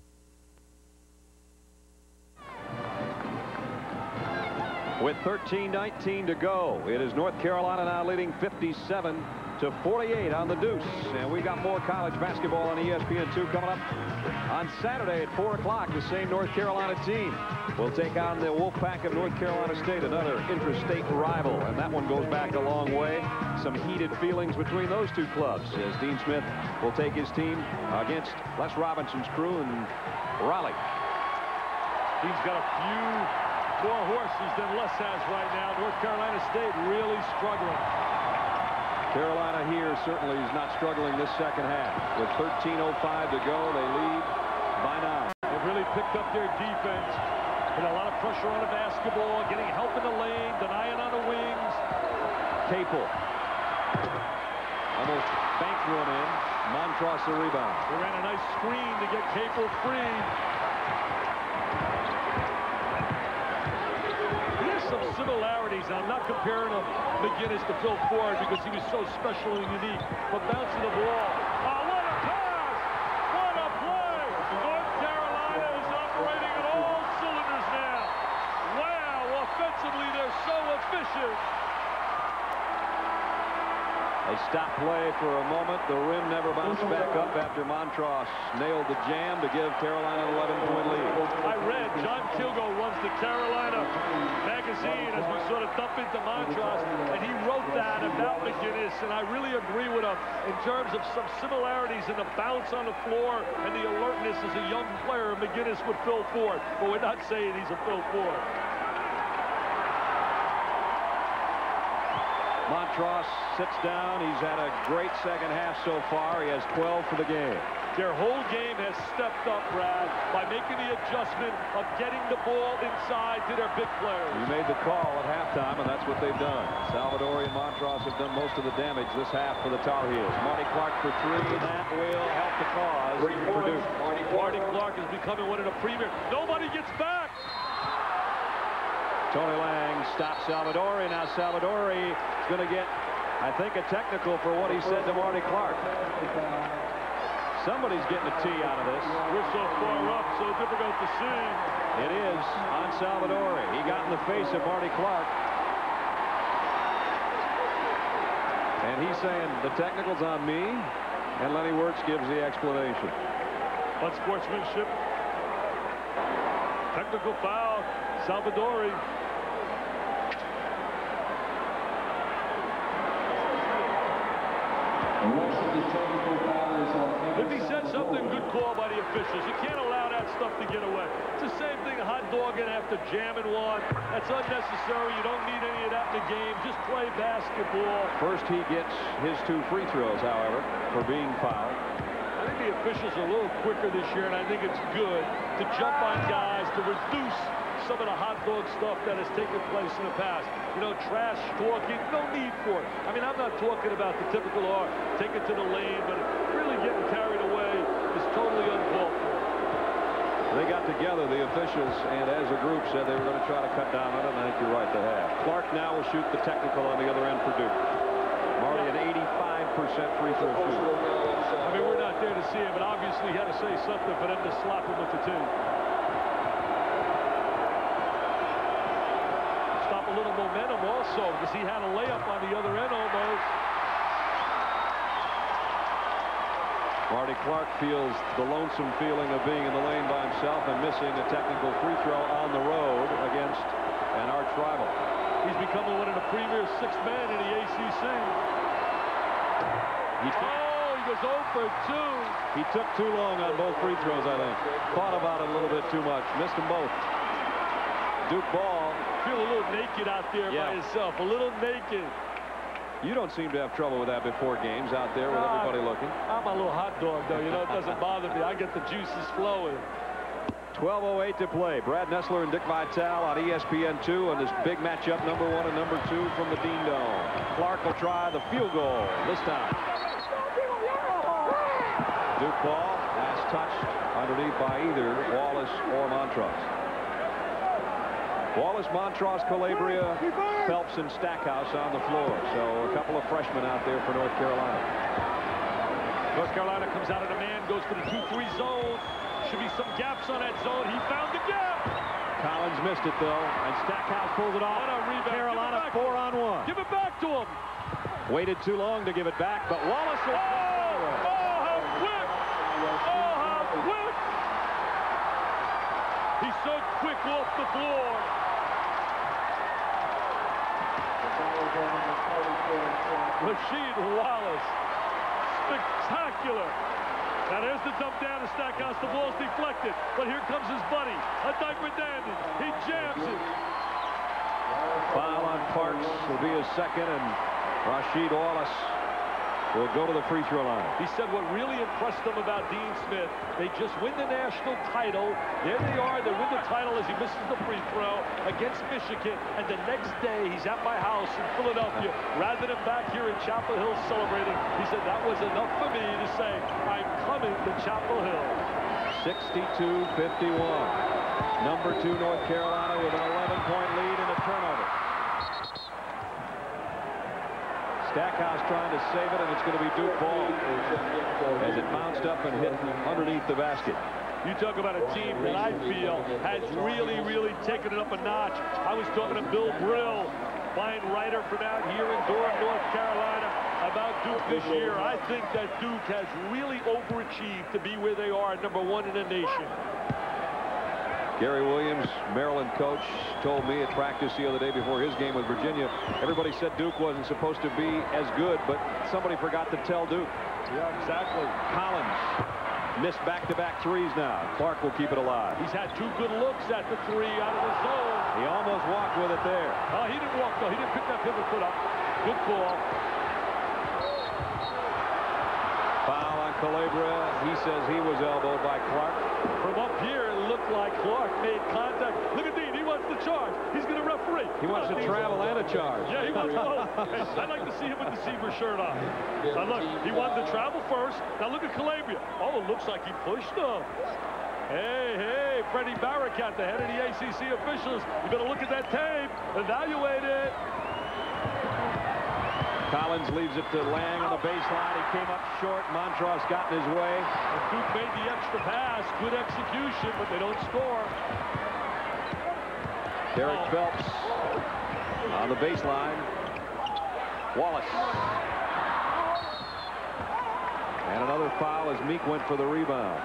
With 13:19 to go, it is North Carolina now leading 57-48 on the deuce. And we've got more college basketball on ESPN2 coming up on Saturday at 4 o'clock. The same North Carolina team will take on the Wolfpack of North Carolina State, another intrastate rival. And that one goes back a long way. Some heated feelings between those two clubs as Dean Smith will take his team against Les Robinson's crew in Raleigh. He's got a few more horses than Les has right now. North Carolina State really struggling. Carolina here certainly is not struggling this second half. With 13:05 to go, they lead by 9. They've really picked up their defense. Put a lot of pressure on the basketball, getting help in the lane, denying on the wings. Capel almost banked one in. Montross the rebound. They ran a nice screen to get Capel free. Some similarities. I'm not comparing McGinnis to Phil Ford because he was so special and unique, but bouncing the ball. Oh, what a pass! What a play! North Carolina is operating at all cylinders now. Wow, offensively they're so efficient. They stopped play for a moment. The rim never bounced back up after Montross nailed the jam to give Carolina an 11-point lead. I read John Kilgo runs the Carolina magazine as we sort of dump into Montross, and he wrote that about McGinnis, and I really agree with him in terms of some similarities in the bounce on the floor and the alertness as a young player of McGinnis with Phil Ford, but we're not saying he's a Phil Ford. Montross sits down. He's had a great second half so far. He has 12 for the game. Their whole game has stepped up, Brad, by making the adjustment of getting the ball inside to their big players. You made the call at halftime, and that's what they've done. Salvadori and Montross have done most of the damage this half for the Tar Heels. Marty Clark for 3, and that will help the cause for Duke. Marty Clark is becoming one of the premier. Nobody gets back. Tony Lang stops Salvadori. Now Salvadori is going to get, I think, a technical for what he said to Marty Clark. Somebody's getting a tee out of this. We're so far up, so difficult to see. It is on Salvadori. He got in the face of Marty Clark. And he's saying the technical's on me, and Lenny Wirtz gives the explanation. Unsportsmanship. Technical foul. Salvadori. If he said something, good call by the officials. You can't allow that stuff to get away. It's the same thing hot dogging after jamming one. That's unnecessary. You don't need any of that in the game. Just play basketball. First he gets his 2 free throws, however, for being fouled. I think the officials are a little quicker this year, and I think it's good to jump on guys to reduce some of the hot dog stuff that has taken place in the past. You know, trash talking, no need for it. I mean, I'm not talking about the typical take it to the lane, but really getting carried away is totally uncalled for. They got together, the officials, and as a group said they were going to try to cut down on it, and I think you're right to have. Clark now will shoot the technical on the other end for Duke. Marty, an 85% free throw shooter. I mean, we're not there to see it, but obviously he had to say something for them to slap him with the 2. Stop a little momentum also, because he had a layup on the other end almost. Marty Clark feels the lonesome feeling of being in the lane by himself and missing a technical free throw on the road against an arch rival. He's becoming one of the premier 6 men in the ACC. He goes 0 for 2. He took too long on both free throws, I think. Thought about it a little bit too much. Missed them both. Duke ball. Feel a little naked out there by yourself. A little naked. You don't seem to have trouble with that before games out there with everybody looking. I'm a little hot dog, though. You know, it doesn't bother me. I get the juices flowing. 12:08 to play. Brad Nessler and Dick Vitale on ESPN2 on this big matchup, number 1 and number 2 from the Dean Dome. Clark will try the field goal this time. Duke ball. Last touch underneath by either Wallace or Montross. Wallace, Montross, Calabria, Phelps, and Stackhouse on the floor. So a couple of freshmen out there for North Carolina. North Carolina comes out of the man, goes for the 2-3 zone. Should be some gaps on that zone. He found the gap. Collins missed it, though, and Stackhouse pulls it off. Carolina 4-on-1. Give it back to him. Waited too long to give it back, but Wallace will how quick! Oh, how quick! He's so quick off the floor. Rasheed Wallace. Spectacular. Now there's the dump down to Stackhouse. The ball's deflected, but here comes his buddy, a diaper dandy. He jams it. Foul on Parks will be his second, and Rasheed Wallace will go to the free throw line. He said what really impressed him about Dean Smith, they just win the national title. There they are, they win the title as he misses the free throw against Michigan, and the next day he's at my house in Philadelphia rather than back here in Chapel Hill celebrating. He said that was enough for me to say, I'm coming to Chapel Hill. 62-51. Number 2 North Carolina with an 11-point lead and a turnover. Stackhouse trying to save it, and it's going to be Duke ball as it bounced up and hit underneath the basket. You talk about a team that I feel has really taken it up a notch. I was talking to Bill Brill, fine writer from out here in Durham, North Carolina, about Duke this year. I think that Duke has really overachieved to be where they are, number 1 in the nation. Gary Williams, Maryland coach, told me at practice the other day before his game with Virginia, everybody said Duke wasn't supposed to be as good, but somebody forgot to tell Duke. Yeah, exactly. Collins missed back-to-back threes now. Clark will keep it alive. He's had 2 good looks at the 3 out of the zone. He almost walked with it there. Oh, he didn't walk, though. He didn't pick that pivot foot up. Good call. Foul on Calabria. He says he was elbowed by Clark. From up here, it looked like Clark made contact. Look at Dean. He wants to charge. He's going to referee. He wants to travel and a charge. Yeah, he wants to. Hey, I'd like to see him with the Seaver shirt on. Now, look, he wanted to travel first. Now, look at Calabria. Oh, it looks like he pushed him. Hey, Freddie Barakat, the head of the ACC officials. You better look at that tape. Evaluate it. Collins leaves it to Lang on the baseline. He came up short. Montross got in his way. And Duke made the extra pass. Good execution, but they don't score. Derek Phelps on the baseline. Wallace. And another foul as Meek went for the rebound.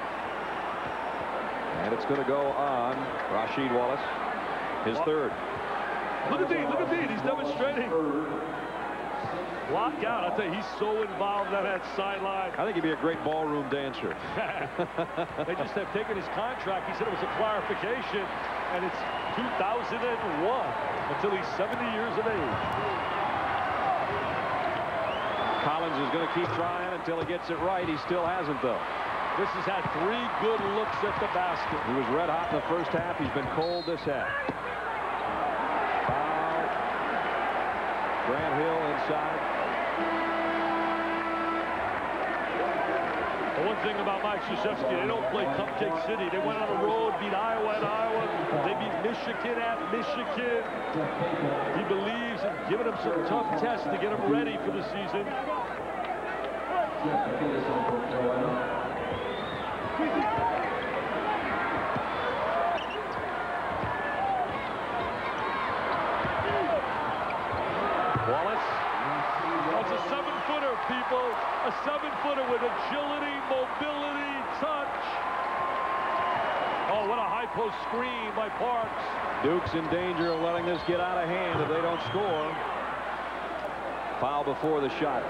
And it's going to go on Rasheed Wallace, his third. Look at Dean. He's demonstrating. Lockout. I tell you, he's so involved on that sideline. I think he'd be a great ballroom dancer. They just have taken his contract. He said it was a clarification, and it's 2001 until he's 70 years of age. Collins is going to keep trying until he gets it right. He still hasn't, though. This has had 3 good looks at the basket. He was red hot in the first half. He's been cold this half. Foul. Grant Hill inside. The one thing about Mike Krzyzewski, they don't play Cupcake City. They went on the road, beat Iowa at Iowa. They beat Michigan at Michigan. He believes in giving them some tough tests to get them ready for the season. Wallace. That's a 7-footer, people. A 7-footer with agility, mobility, touch. Oh, what a high post screen by Parks. Duke's in danger of letting this get out of hand if they don't score. Foul before the shot.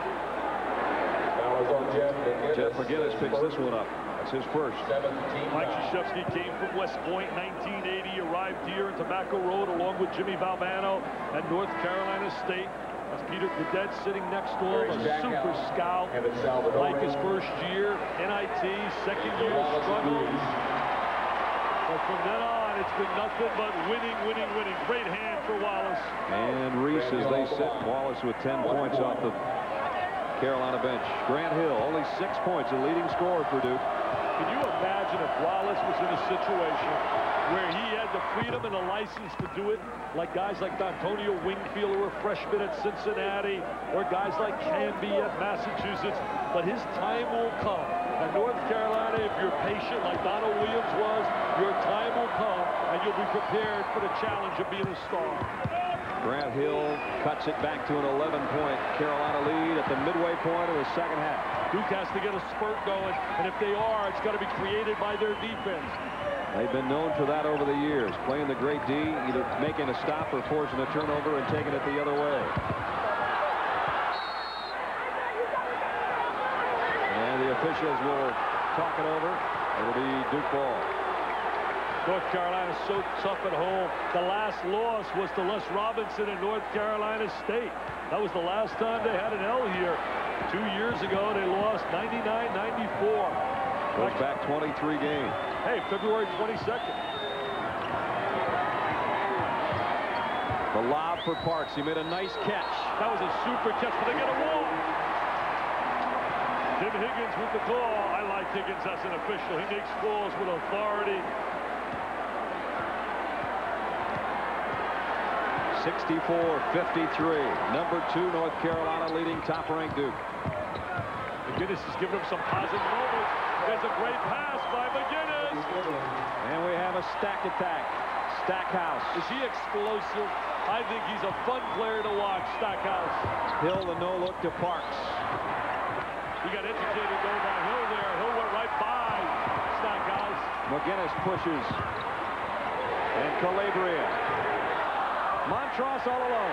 Jeff McGinnis picks this one up. That's his first. Mike Krzyzewski came from West Point in 1980, arrived here in Tobacco Road along with Jimmy Valvano at North Carolina State. That's Peter Cadet sitting next to him, a super scout. Like his first year, NIT, second year struggles. But from then on, it's been nothing but winning. Great hand for Wallace. And Reese, as they set Wallace with 10 points off the Carolina bench. Grant Hill, only 6 points, a leading scorer for Duke. Can you imagine if Wallace was in a situation where he had the freedom and the license to do it, like guys like D'Antonio Wingfield, who were freshmen at Cincinnati, or guys like Canby at Massachusetts, but his time will come. At North Carolina, if you're patient like Donald Williams was, your time will come, and you'll be prepared for the challenge of being a star. Grant Hill cuts it back to an 11-point Carolina lead at the midway point of the second half. Duke has to get a spurt going, and if they are, it's got to be created by their defense. They've been known for that over the years, playing the great D, either making a stop or forcing a turnover and taking it the other way. And the officials will talk it over. It'll be Duke ball. North Carolina's so tough at home. The last loss was to Les Robinson in North Carolina State. That was the last time they had an L here. 2 years ago, they lost 99-94. Goes back 23 games. Hey, February 22nd. The lob for Parks. He made a nice catch. That was a super catch, but they get a wall. Tim Higgins with the call. I like Higgins as an official. He makes calls with authority. 64-53. Number 2, North Carolina leading top-ranked Duke. McGinnis has given him some positive moments. There's a great pass by McGinnis. And we have a stack attack. Stackhouse. Is he explosive? I think he's a fun player to watch, Stackhouse. Hill, the no-look to Parks. He got educated though by Hill there. Hill went right by Stackhouse. McGinnis pushes. And Calabria. Montross all alone.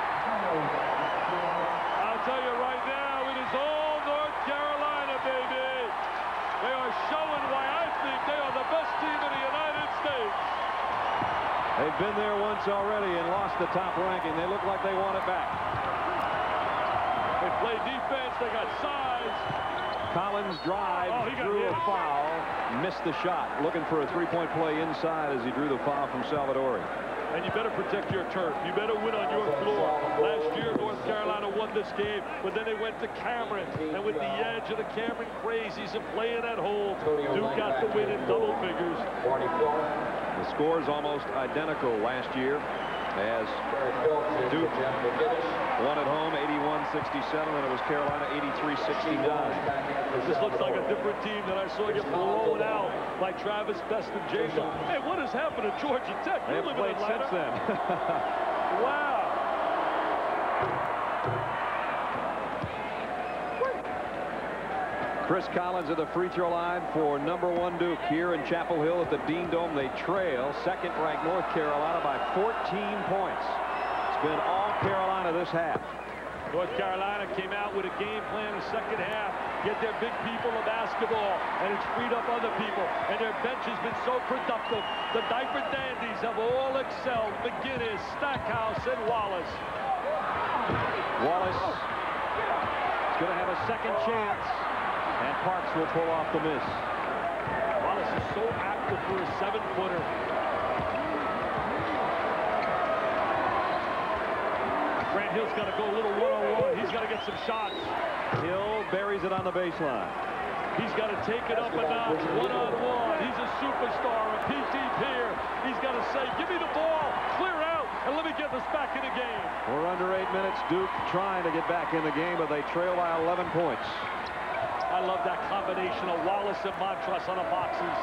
I'll tell you right now, it is all North Carolina, baby. They are showing why I think they are the best team in the United States. They've been there once already and lost the top ranking. They look like they want it back. They play defense. They got size. Collins drives, drew a foul, missed the shot. Looking for a three-point play inside as he drew the foul from Salvadori. And you better protect your turf. You better win on your floor. Last year, North Carolina won this game, but then they went to Cameron. And with the edge of the Cameron crazies and playing at home, Duke got the win in double figures. The score's almost identical last year as Duke won at home 81-67, and it was Carolina 83-69. This looks like a different team that I saw get blown out by Travis Best and Jason. Hey, what has happened at Georgia Tech? They have played since then. Wow. Chris Collins at the free throw line for number 1 Duke here in Chapel Hill at the Dean Dome. They trail second-ranked North Carolina by 14 points. It's been all Carolina this half. North Carolina came out with a game plan in the second half. Get their big people of basketball, and it's freed up other people. And their bench has been so productive. The diaper dandies have all excelled. McGinnis, Stackhouse, and Wallace. Wallace is going to have a second chance. And Parks will pull off the miss. Wallace is so active for a 7-footer. Grant Hill's got to go a little one-on-one. He's got to get some shots. Hill buries it on the baseline. He's got to take it up a notch, one-on-one. He's a superstar, a PT peer. He's got to say, give me the ball, clear out, and let me get this back in the game. We're under 8 minutes. Duke trying to get back in the game, but they trail by 11 points. I love that combination of Wallace and Montross on the boxes.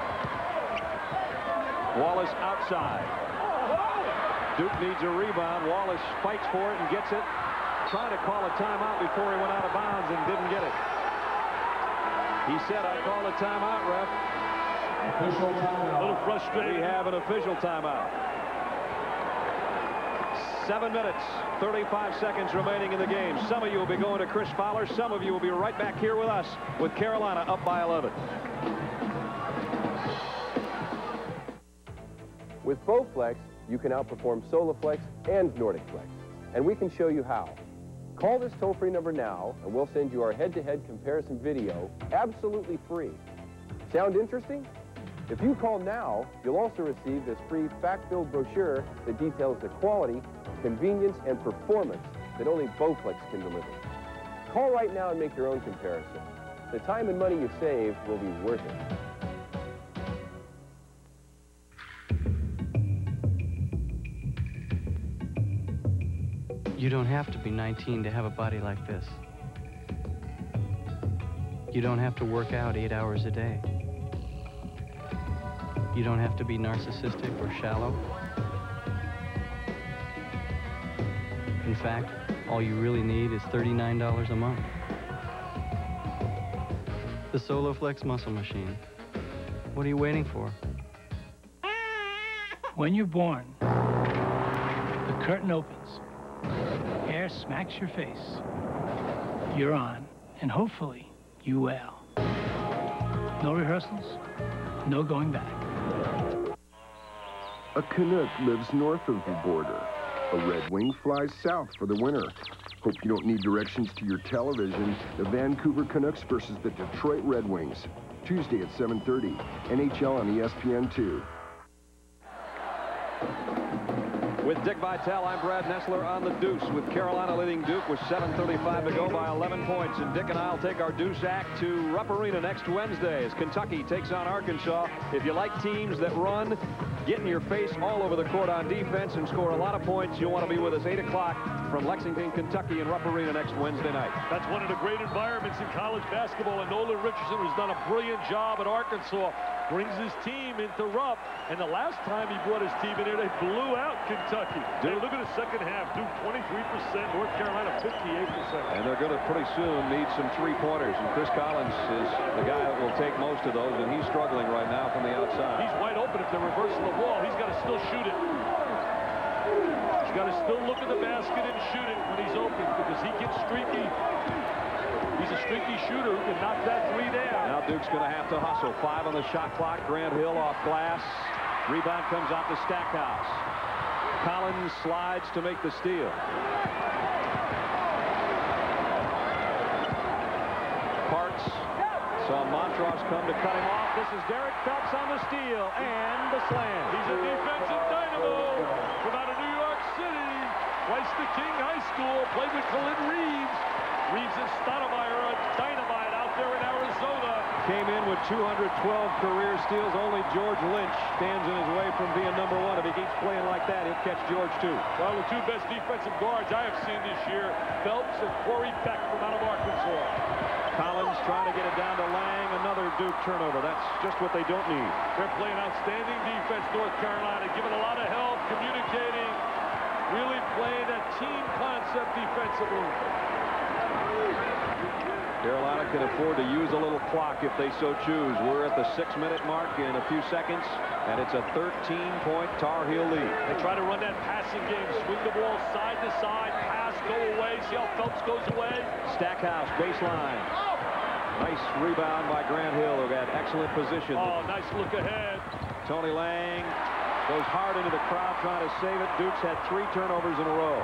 Wallace outside. Duke needs a rebound. Wallace fights for it and gets it. Trying to call a timeout before he went out of bounds and didn't get it. He said, I call a timeout, ref. Official timeout. A little frustrating. We have an official timeout. 7 minutes, 35 seconds remaining in the game. Some of you will be going to Chris Fowler. Some of you will be right back here with us with Carolina up by 11. With Bowflex, you can outperform Solaflex and Nordic Flex, and we can show you how. Call this toll-free number now, and we'll send you our head-to-head comparison video absolutely free. Sound interesting? If you call now, you'll also receive this free fact-filled brochure that details the quality, convenience, and performance that only Bowflex can deliver. Call right now and make your own comparison. The time and money you save will be worth it. You don't have to be 19 to have a body like this. You don't have to work out 8 hours a day. You don't have to be narcissistic or shallow. In fact, all you really need is $39 a month. The SoloFlex Muscle Machine. What are you waiting for? When you're born, the curtain opens. Air smacks your face. You're on, and hopefully, you will. No rehearsals, no going back. A Canuck lives north of the border. A Red Wing flies south for the winter. Hope you don't need directions to your television. The Vancouver Canucks versus the Detroit Red Wings. Tuesday at 7:30. NHL on ESPN2. With Dick Vitale, I'm Brad Nessler on the Deuce, with Carolina leading Duke with 7:35 to go by 11 points. And Dick and I will take our Deuce act to Rupp Arena next Wednesday as Kentucky takes on Arkansas. If you like teams that run, get in your face all over the court on defense, and score a lot of points, you'll want to be with us 8 o'clock from Lexington, Kentucky, in Rupp Arena next Wednesday night. That's one of the great environments in college basketball, and Nolan Richardson, who's done a brilliant job at Arkansas, brings his team into Rupp, and the last time he brought his team in here, they blew out Kentucky. Hey, look at the second half. Duke 23%, North Carolina 58%. And they're going to pretty soon need some three-pointers, and Chris Collins is the guy that will take most of those, and he's struggling right now from the outside. He's wide open if they're reversing the ball. He's got to still shoot it. He's got to still look at the basket and shoot it when he's open, because he gets streaky. He's a streaky shooter who can knock that three down. Now Duke's going to have to hustle. 5 on the shot clock. Grant Hill off glass. Rebound comes out to Stackhouse. Collins slides to make the steal. Parks saw Montross come to cut him off. This is Derek Phelps on the steal and the slam. He's a defensive dynamo from out of New York City. Twice the King High School. Played with Khalid Reeves. Reeves and Stoudemire are dynamite out there in Arizona. Came in with 212 career steals. Only George Lynch stands in his way from being #1. If he keeps playing like that, he'll catch George, too. Well, the two best defensive guards I have seen this year, Phelps and Corey Beck from out of Arkansas. Collins trying to get it down to Lang. Another Duke turnover. That's just what they don't need. They're playing outstanding defense, North Carolina, giving a lot of help, communicating, really playing that team concept defensively. Carolina can afford to use a little clock if they so choose. We're at the 6-minute mark in a few seconds, and it's a 13-point Tar Heel lead. They try to run that passing game, swing the ball side to side, pass, go away. See how Phelps goes away? Stackhouse, baseline. Nice rebound by Grant Hill, who got excellent position. Oh, nice look ahead. Tony Lang goes hard into the crowd trying to save it. Duke's had 3 turnovers in a row.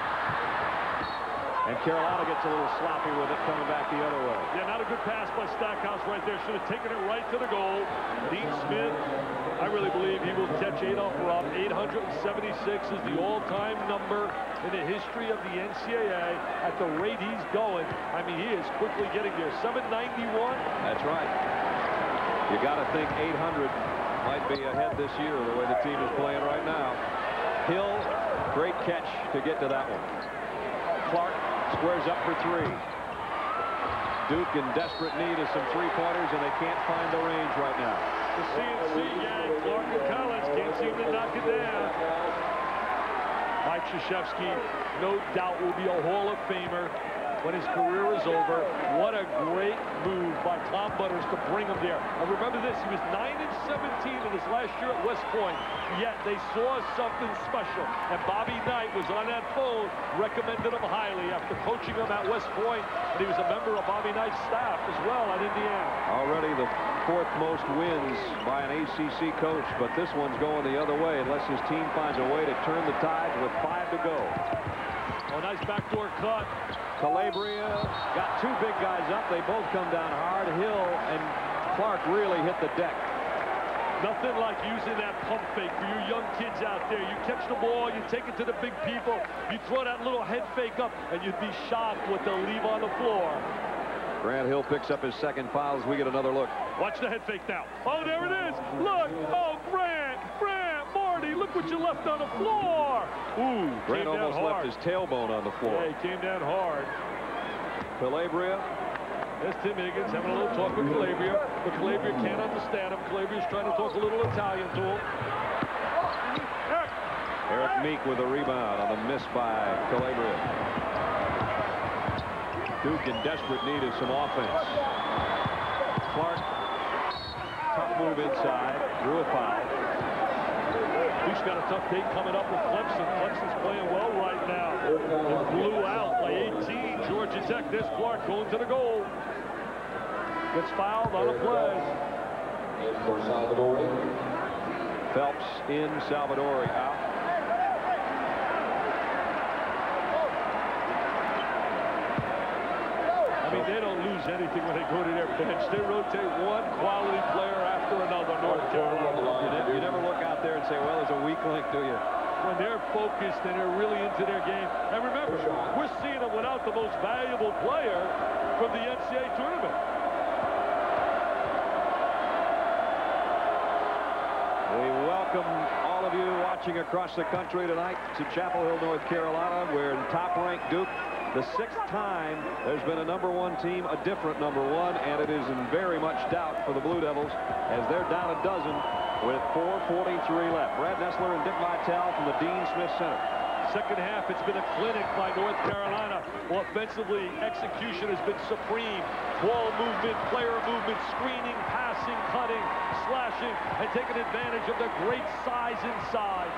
And Carolina gets a little sloppy with it coming back the other way. Yeah, not a good pass by Stackhouse right there. Should have taken it right to the goal. Dean Smith, I really believe he will catch Adolph Rupp. 876 is the all-time number in the history of the NCAA. At the rate he's going, I mean, he is quickly getting there. 791. That's right. You got to think 800 might be ahead this year the way the team is playing right now. Hill, great catch to get to that one. Clark squares up for 3. Duke in desperate need of some three-pointers, and they can't find the range right now. The CNC gang, Clark and Collins can't seem to knock it down. Mike Krzyzewski, no doubt, will be a Hall of Famer when his career is over. What a great move by Tom Butters to bring him there. And remember this, he was 9-17 in his last year at West Point, yet they saw something special. And Bobby Knight was on that phone, recommended him highly after coaching him at West Point, and he was a member of Bobby Knight's staff as well at Indiana. Already the 4th most wins by an ACC coach, but this one's going the other way unless his team finds a way to turn the tide with 5 to go. Oh, nice backdoor cut. Calabria got 2 big guys up. They both come down hard. Hill and Clark really hit the deck. Nothing like using that pump fake for you young kids out there. You catch the ball, you take it to the big people, you throw that little head fake up, and you'd be shocked what they'll leave on the floor. Grant Hill picks up his second foul as we get another look. Watch the head fake now. Oh, there it is. Look. Oh, Grant, Marty, look what you left on the floor. Ooh, Grant almost left his tailbone on the floor. Yeah, he came down hard. Calabria. There's Tim Higgins having a little talk with Calabria, but Calabria can't understand him. Calabria's trying to talk a little Italian to him. Eric Meek with a rebound on the miss by Calabria. Duke in desperate need of some offense. Clark, tough move inside, drew a foul. Duke's got a tough date coming up with Clemson. Clemson's playing well right now. It blew out by 18. Georgia Tech. There's Clark going to the goal. Gets fouled on a play. Phelps in, Salvadori out. I mean, they don't lose anything when they go to their bench. They rotate one quality player after another, North Carolina. You never look out there and say, well, there's a weak link, do you? When they're focused and they're really into their game. And remember, we're seeing them without the most valuable player from the NCAA tournament. We welcome all of you watching across the country tonight to Chapel Hill, North Carolina, where top-ranked Duke, the 6th time there's been a #1 team, a different #1, and it is in very much doubt for the Blue Devils as they're down a dozen with 4:43 left. Brad Nessler and Dick Vitale from the Dean Smith Center. Second half, it's been a clinic by North Carolina. Offensively, execution has been supreme. Ball movement, player movement, screening, passing, cutting, slashing, and taking advantage of the great size inside.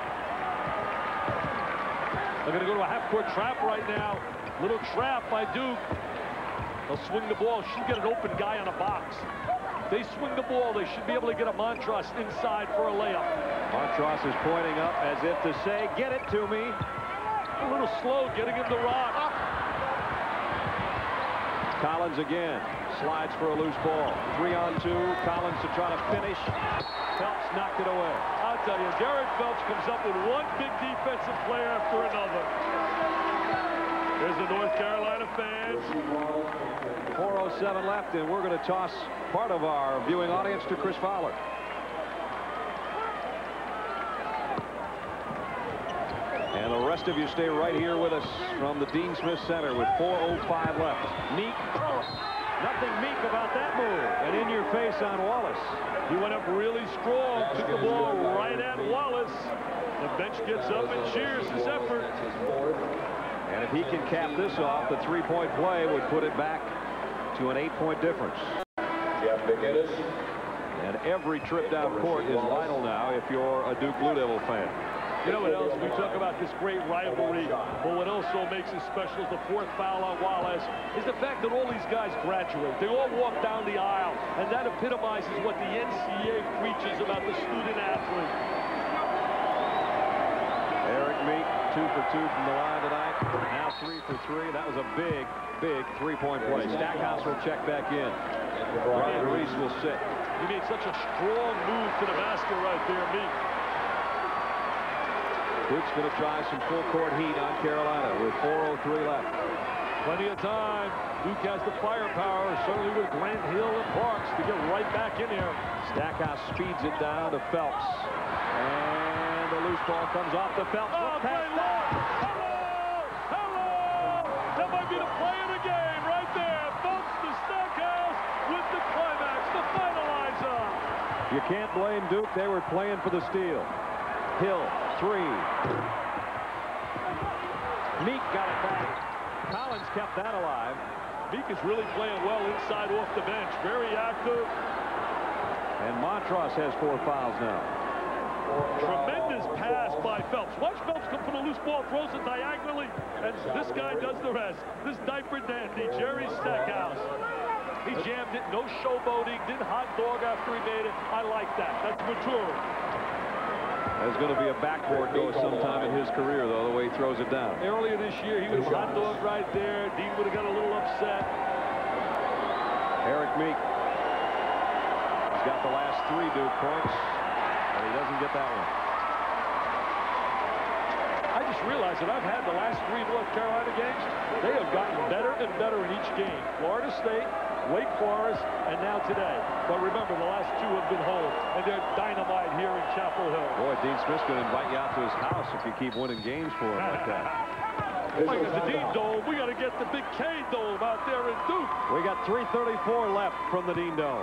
They're going to go to a half-court trap right now. Little trap by Duke. They'll swing the ball. Should get an open guy on a box. They swing the ball. They should be able to get a Montross inside for a layup. Montross is pointing up as if to say, get it to me. A little slow getting him the rock. Collins again. Slides for a loose ball. 3-on-2. Collins to try to finish. Phelps knocked it away. I'll tell you, Derek Phelps comes up with one big defensive play after another. There's the North Carolina fans. 4:07 left, and we're going to toss part of our viewing audience to Chris Fowler. And the rest of you stay right here with us from the Dean Smith Center with 4:05 left. Meek. Nothing meek about that move. And in your face on Wallace. He went up really strong, took the ball right at Wallace. The bench gets up and cheers his effort. And if he can cap this off, the three-point play would put it back to an 8-point difference. And every trip down court is vital now if you're a Duke Blue Devil fan. You know what else? We talk about this great rivalry, but what also makes it special is the 4th foul on Wallace, is the fact that all these guys graduate. They all walk down the aisle, and that epitomizes what the NCAA preaches about the student athlete. Eric Meek, 2 for 2 from the line tonight. Now 3 for 3. That was a big, big three-point play. Stackhouse will check back in. Brian Reese will sit. He made such a strong move to the basket right there, Meek. Duke's going to try some full-court heat on Carolina with 4:03 left. Plenty of time. Duke has the firepower, certainly with Grant Hill and Parks, to get right back in there. Stackhouse speeds it down to Phelps. And the loose ball comes off to Phelps. Oh, great look! Hello! That might be the play of the game right there. Phelps to Stackhouse with the climax, the finalizer. You can't blame Duke. They were playing for the steal. Hill, 3. Meek got it back. Collins kept that alive. Meek is really playing well inside off the bench. Very active. And Montross has 4 fouls now. Tremendous pass by Phelps. Watch Phelps come for the loose ball, throws it diagonally, and this guy does the rest. This diaper dandy, Jerry Stackhouse. He jammed it, no showboating, didn't hot dog after he made it. I like that. That's mature. There's going to be a backboard go sometime in his career, though, the way he throws it down. Earlier this year, he was hot dog right there. Dean would have got a little upset. Eric Meek. He's got the last 3 Duke points, but he doesn't get that one. I just realized that I've had the last 3 North Carolina games. They have gotten better and better in each game. Florida State, Wake Forest, and now today. But remember, the last 2 have been home, and they're dynamite here in Chapel Hill. Boy, Dean Smith's going to invite you out to his house if you keep winning games for him like that. Like at the Dean Dome, we got to get the big K Dome out there in Duke. We got 3:34 left from the Dean Dome.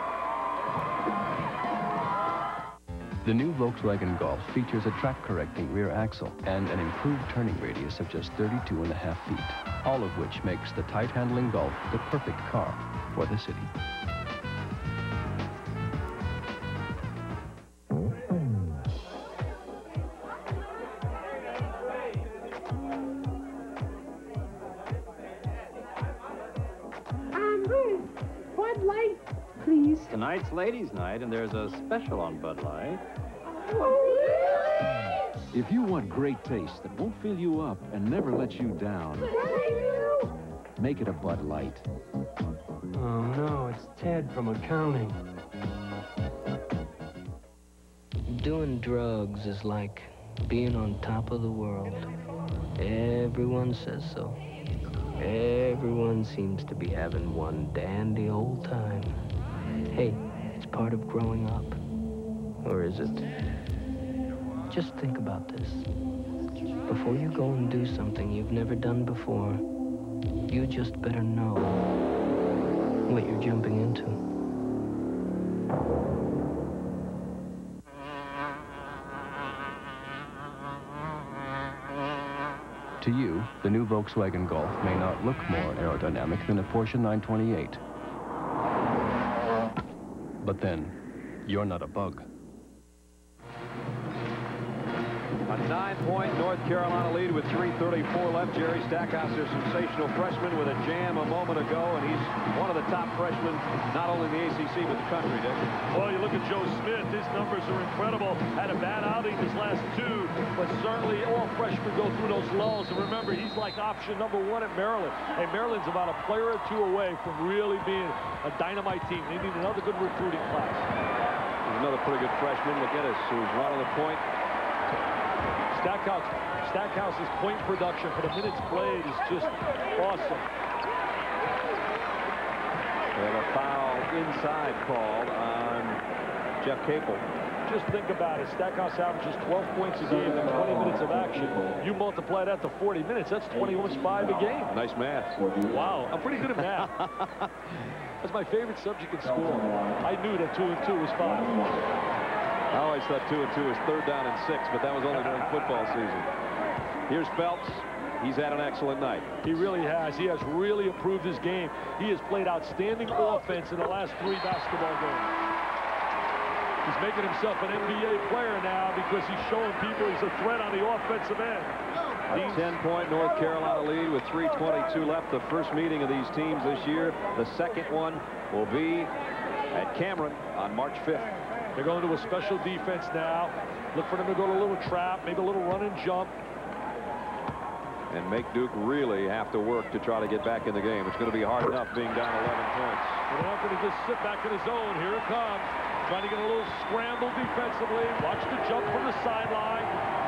The new Volkswagen Golf features a track-correcting rear axle and an improved turning radius of just 32.5 feet, all of which makes the tight-handling Golf the perfect car for the city. Bud Light, please. Tonight's ladies' night, and there's a special on Bud Light. If you want great taste that won't fill you up and never let you down, make it a Bud Light. Oh, no, it's Ted from accounting. Doing drugs is like being on top of the world. Everyone says so. Everyone seems to be having one dandy old time. Hey, it's part of growing up. Or is it? Just think about this. Before you go and do something you've never done before, you just better know what you're jumping into. To you, the new Volkswagen Golf may not look more aerodynamic than a Porsche 928. But then, you're not a bug. A 9-point North Carolina lead with 3:34 left. Jerry Stackhouse, their sensational freshman, with a jam a moment ago, and he's one of the top freshmen, not only in the ACC, but the country, Dick. Well, you look at Joe Smith. His numbers are incredible. Had a bad outing his last 2, but certainly all freshmen go through those lulls. And remember, he's like option number 1 at Maryland. And Maryland's about a player or 2 away from really being a dynamite team. They need another good recruiting class. There's another pretty good freshman, McGinnis, who's running the point. Stackhouse's point production for the minutes played is just awesome. We have a foul inside called on Jeff Capel. Just think about it. Stackhouse averages 12 points a game in 20 minutes of action. You multiply that to 40 minutes, that's 21.5 a game. Nice math. Wow, I'm pretty good at math. That's my favorite subject in school. I knew that 2 and 2 was 5. I always thought 2 and 2 was 3rd down and 6, but that was only during football season. Here's Phelps. He's had an excellent night. He really has. He has really improved his game. He has played outstanding offense in the last 3 basketball games. He's making himself an NBA player now because he's showing people he's a threat on the offensive end. A 10-point North Carolina lead with 3:22 left. The first meeting of these teams this year. The second one will be at Cameron on March 5th. They're going to a special defense now. Look for them to go to a little trap, maybe a little run and jump. And make Duke really have to work to try to get back in the game. It's going to be hard enough being down 11 points. They're not going to just sit back in the zone. Here it comes. Trying to get a little scramble defensively. Watch the jump from the sideline.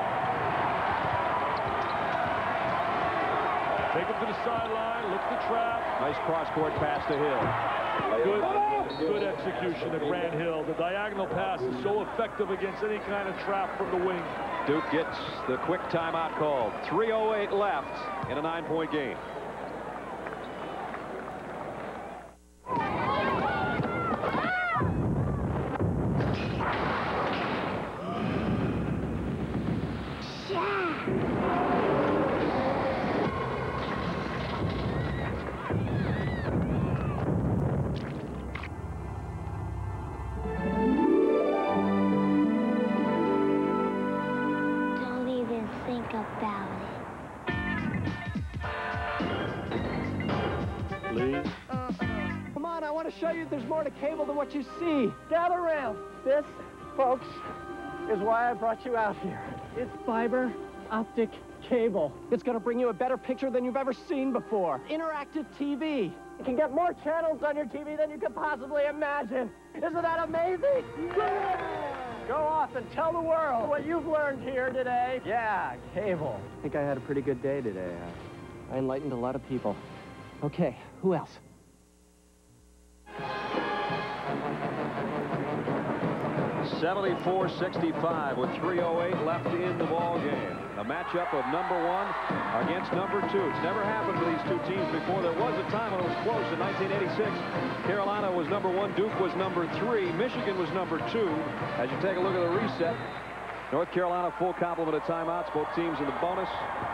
Take him to the sideline. Look the trap. Nice cross-court pass to Hill. Good execution to Grant Hill. The diagonal pass is so effective against any kind of trap from the wing. Duke gets the quick timeout called. 3:08 left in a 9-point game. Show you there's more to cable than what you see. Gather around. This, folks, is why I brought you out here. It's fiber, Optic cable. It's going to bring you a better picture than you've ever seen before. Interactive TV. You can get more channels on your TV than you could possibly imagine. Isn't that amazing? Yeah! Go off and tell the world what you've learned here today. Yeah, cable. I think I had a pretty good day today. I enlightened a lot of people. Okay, who else? 74-65 with 3:08 left in the ball game. A matchup of number 1 against number 2. It's never happened to these two teams before. There was a time when it was close in 1986. Carolina was number 1, Duke was number 3, Michigan was number 2. As you take a look at the reset, North Carolina full complement of timeouts, both teams in the bonus.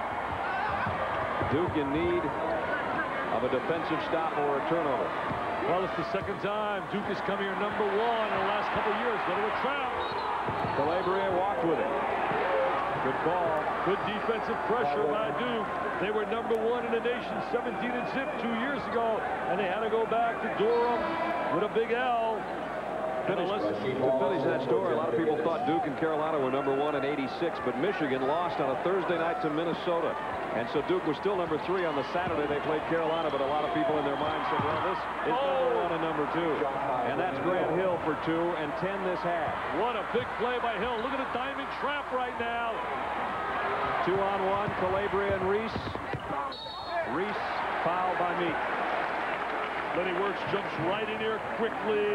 Duke in need of a defensive stop or a turnover. Well, it's the second time Duke has come here number 1 in the last couple of years. Go to a trap. Calabria walked with it. Good ball. Good defensive pressure by Duke. They were number 1 in the nation, 17-zip 2 years ago, and they had to go back to Durham with a big L. To finish that story, a lot of people thought Duke and Carolina were number 1 in '86, but Michigan lost on a Thursday night to Minnesota. And so Duke was still number 3 on the Saturday they played Carolina, but a lot of people in their minds said, well, this is number 1 and number 2. And that's Grant Hill for 2 and 10 this half. What a big play by Hill. Look at the diamond trap right now. 2-on-1, Calabria and Reese. Reese fouled by Meek. Lenny Wirtz jumps right in here quickly.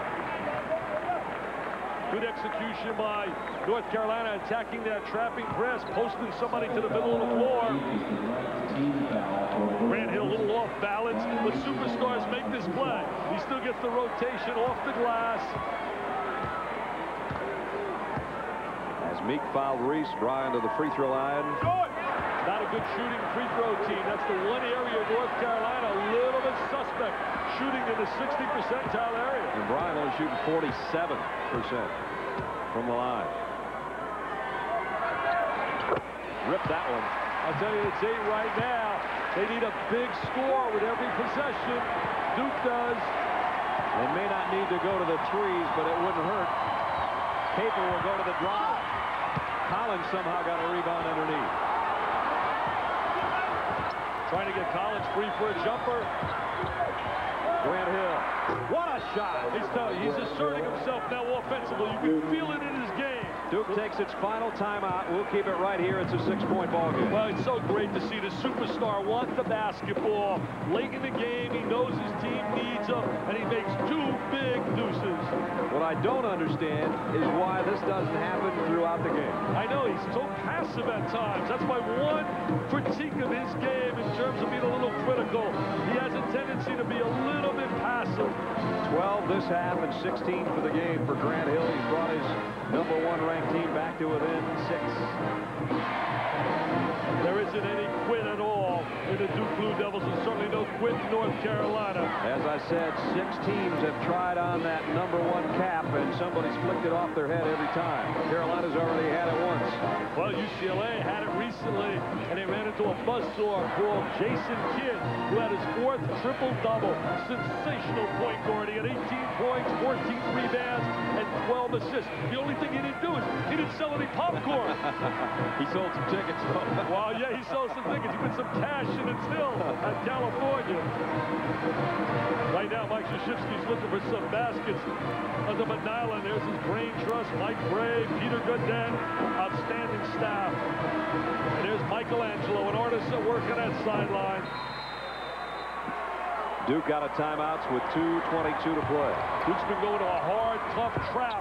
Good execution by North Carolina, attacking that trapping press, posting somebody to the middle of the floor. Grant Hill a little off balance, but superstars make this play. He still gets the rotation off the glass. As Meek fouled Reese, Brian to the free throw line. Not a good shooting free throw team. That's the one area of North Carolina a little bit suspect, shooting in the 60 percentile area. And Brian only shooting 47% from the line. Rip that one. I'll tell you, it's 8 right now. They need a big score with every possession. Duke does. They may not need to go to the threes, but it wouldn't hurt. Caper will go to the drive. Collins somehow got a rebound underneath. Trying to get Collins free for a jumper. Grant Hill. What a shot. He's asserting himself now offensively. You can feel it in his game. Duke takes its final timeout. We'll keep it right here. It's a 6-point ball game. Well, it's so great to see the superstar want the basketball. Late in the game, he knows his team needs him, and he makes 2 big deuces. What I don't understand is why this doesn't happen throughout the game. I know, he's so passive at times. That's my one critique of his game in terms of being a little critical. He has a tendency to be a little bit passive. 12 this half and 16 for the game for Grant Hill. He's brought his number 1 ranked team back to within 6. There isn't any quit at all in the Duke Blue Devils, and certainly no quit in North Carolina. As I said, 6 teams have tried on that number 1 cap, and somebody's flicked it off their head every time. Carolina's already had it once. Well, UCLA had it recently, and they ran into a buzzsaw called Jason Kidd, who had his 4th triple-double. Sensational point guard. He had 18 points, 14 rebounds, and 12 assists. The only thing he didn't do is he didn't sell any popcorn. He sold some tickets, though. Well, yeah, he sold some tickets. He put some cash in the till at California. Right now, Mike Krzyzewski's looking for some baskets on the Island. There's his brain trust, Mike Bray, Peter Gooden, outstanding staff. And there's Michelangelo, an artist at work on that sideline. Duke out of timeouts with 2:22 to play. Duke's been going to a hard, tough trap.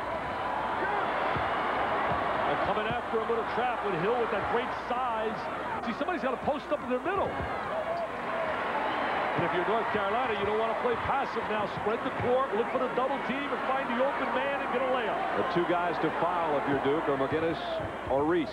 And coming after a little trap with Hill with that great size. See, somebody's got to post up in the middle. And if you're North Carolina, you don't want to play passive now. Spread the court, look for the double team, and find the open man and get a layup. The 2 guys to foul if you're Duke are McGinnis or Reese.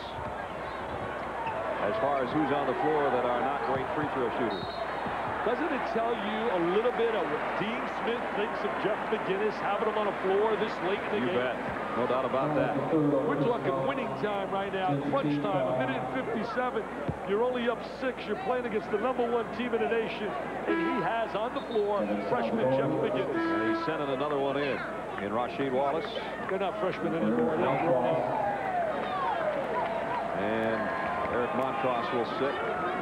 As far as who's on the floor that are not great free throw shooters. Doesn't it tell you a little bit of what Dean Smith thinks of Jeff McGinnis having him on the floor this late in the game? You bet. No doubt about that. We're talking winning time right now, crunch time, 1 minute and 57. You're only up 6. You're playing against the number 1 team in the nation, and he has on the floor freshman Jeff McGinnis. And he's sending another one in Rasheed Wallace. They're not freshmen anymore. They're grown. And Eric Montross will sit.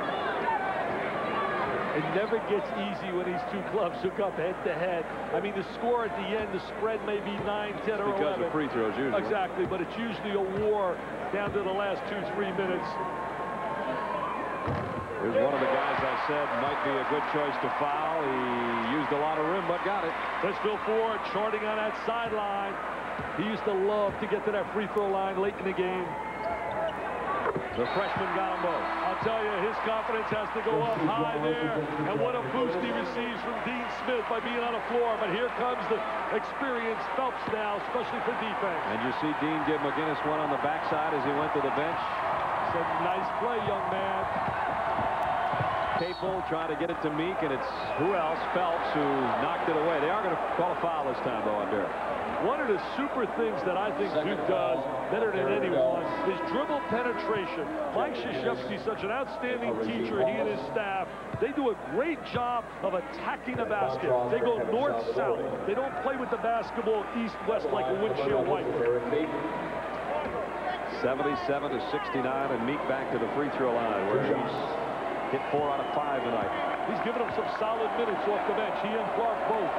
It never gets easy when these two clubs hook up head-to-head. I mean, the score at the end, the spread may be 9, 10, or 11. Because of free throws, usually. Exactly, but it's usually a war down to the last 2-3 minutes. Here's one of the guys I said might be a good choice to foul. He used a lot of rim, but got it. Let's Phil Ford charting on that sideline. He used to love to get to that free throw line late in the game. The freshman got them both. I'll tell you, his confidence has to go up high there. And what a boost he receives from Dean Smith by being on the floor. But here comes the experienced Phelps now, especially for defense. And you see Dean give McGinnis one on the backside as he went to the bench. It's a nice play, young man. Capel trying to get it to Meek, and it's who else? Phelps, who knocked it away. They are going to call a foul this time, though, on Derek. One of the super things that I think Duke does better than anyone is dribble penetration. Mike Krzyzewski's such an outstanding teacher, he and his staff. They do a great job of attacking the basket. They go north-south. They don't play with the basketball east-west like a windshield wiper. 77-69, and Meek back to the free throw line, where he's hit 4 out of 5 tonight. He's given them some solid minutes off the bench. He and Clark both.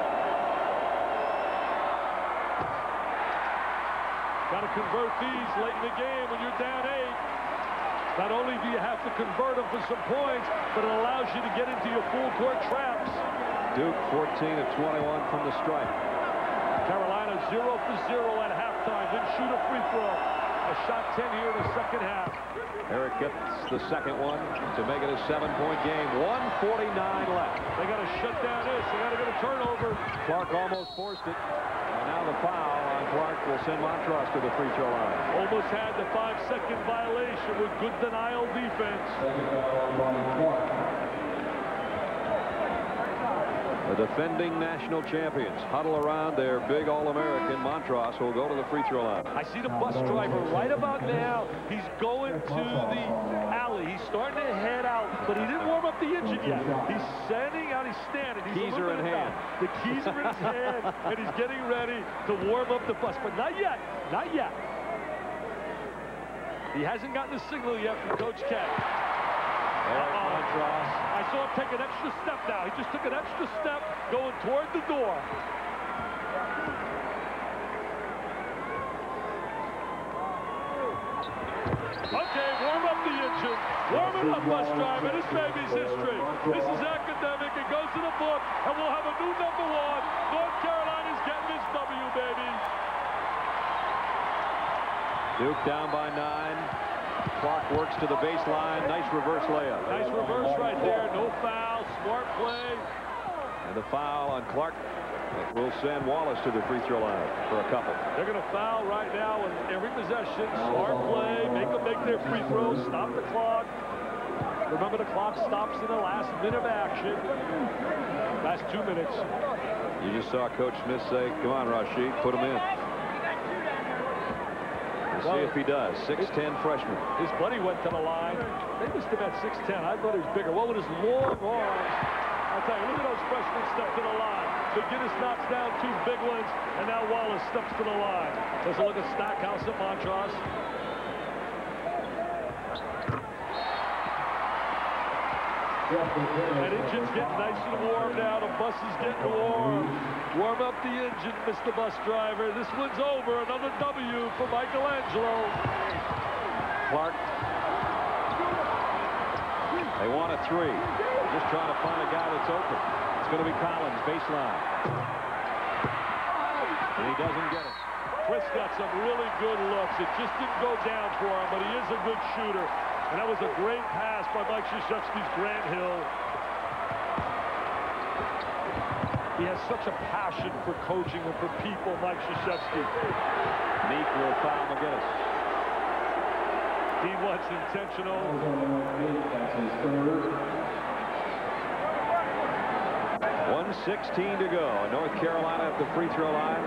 Got to convert these late in the game when you're down 8. Not only do you have to convert them for some points, but it allows you to get into your full court traps. Duke 14 of 21 from the stripe. Carolina 0 for 0 at halftime. Didn't shoot a free throw. A shot 10 here in the second half. Eric gets the second one to make it a 7-point game. 1:49 left. They got to shut down this. They got to get a turnover. Clark almost forced it. And now the foul on Clark will send Montross to the free throw line. Almost had the 5-second violation with good denial defense. The defending national champions huddle around their big All-American. Montross who will go to the free throw line. I see the bus driver right about now. He's going to the alley. He's starting to head out, but he didn't warm up the engine yet. He's standing out. He's standing. Keys are in hand. The keys are in his hand, and he's getting ready to warm up the bus, but not yet. Not yet. He hasn't gotten the signal yet from Coach Cat. Montross. I saw him take an extra step now. He just took an extra step going toward the door. Okay, warm up the engine. Warm it up, bus driver. This baby's history. This is academic. It goes to the book, and we'll have a new #1. North Carolina's getting this W, baby. Duke down by 9. Clark works to the baseline. Nice reverse layup. Nice reverse right there. No foul. Smart play. And the foul on Clark will send Wallace to the free throw line for a couple. They're going to foul right now in every possession. Smart play. Make them make their free throws. Stop the clock. Remember, the clock stops in the last minute of action. Last 2 minutes. You just saw Coach Smith say, come on, Rasheed, put him in. See if he does. 6'10" freshman. His buddy went to the line. They missed him at 6'10". I thought he was bigger. Well, with his long arms, I'll tell you, look at those freshmen step to the line. McGinnis knocks down 2 big ones, and now Wallace steps to the line. Let's look at Stackhouse and Montross. That engine's getting nice and warm now. The bus is getting warm. Warm up the engine, Mr. Bus Driver. This one's over. Another W for Michelangelo. Clark. They want a 3. Just trying to find a guy that's open. It's going to be Collins, baseline. And he doesn't get it. Chris got some really good looks. It just didn't go down for him, but he is a good shooter. And that was a great pass by Mike Krzyzewski's Grant Hill. He has such a passion for coaching and for people, Mike Krzyzewski. Meek will foul McGinnis. He was intentional. 1:16 to go. North Carolina at the free throw line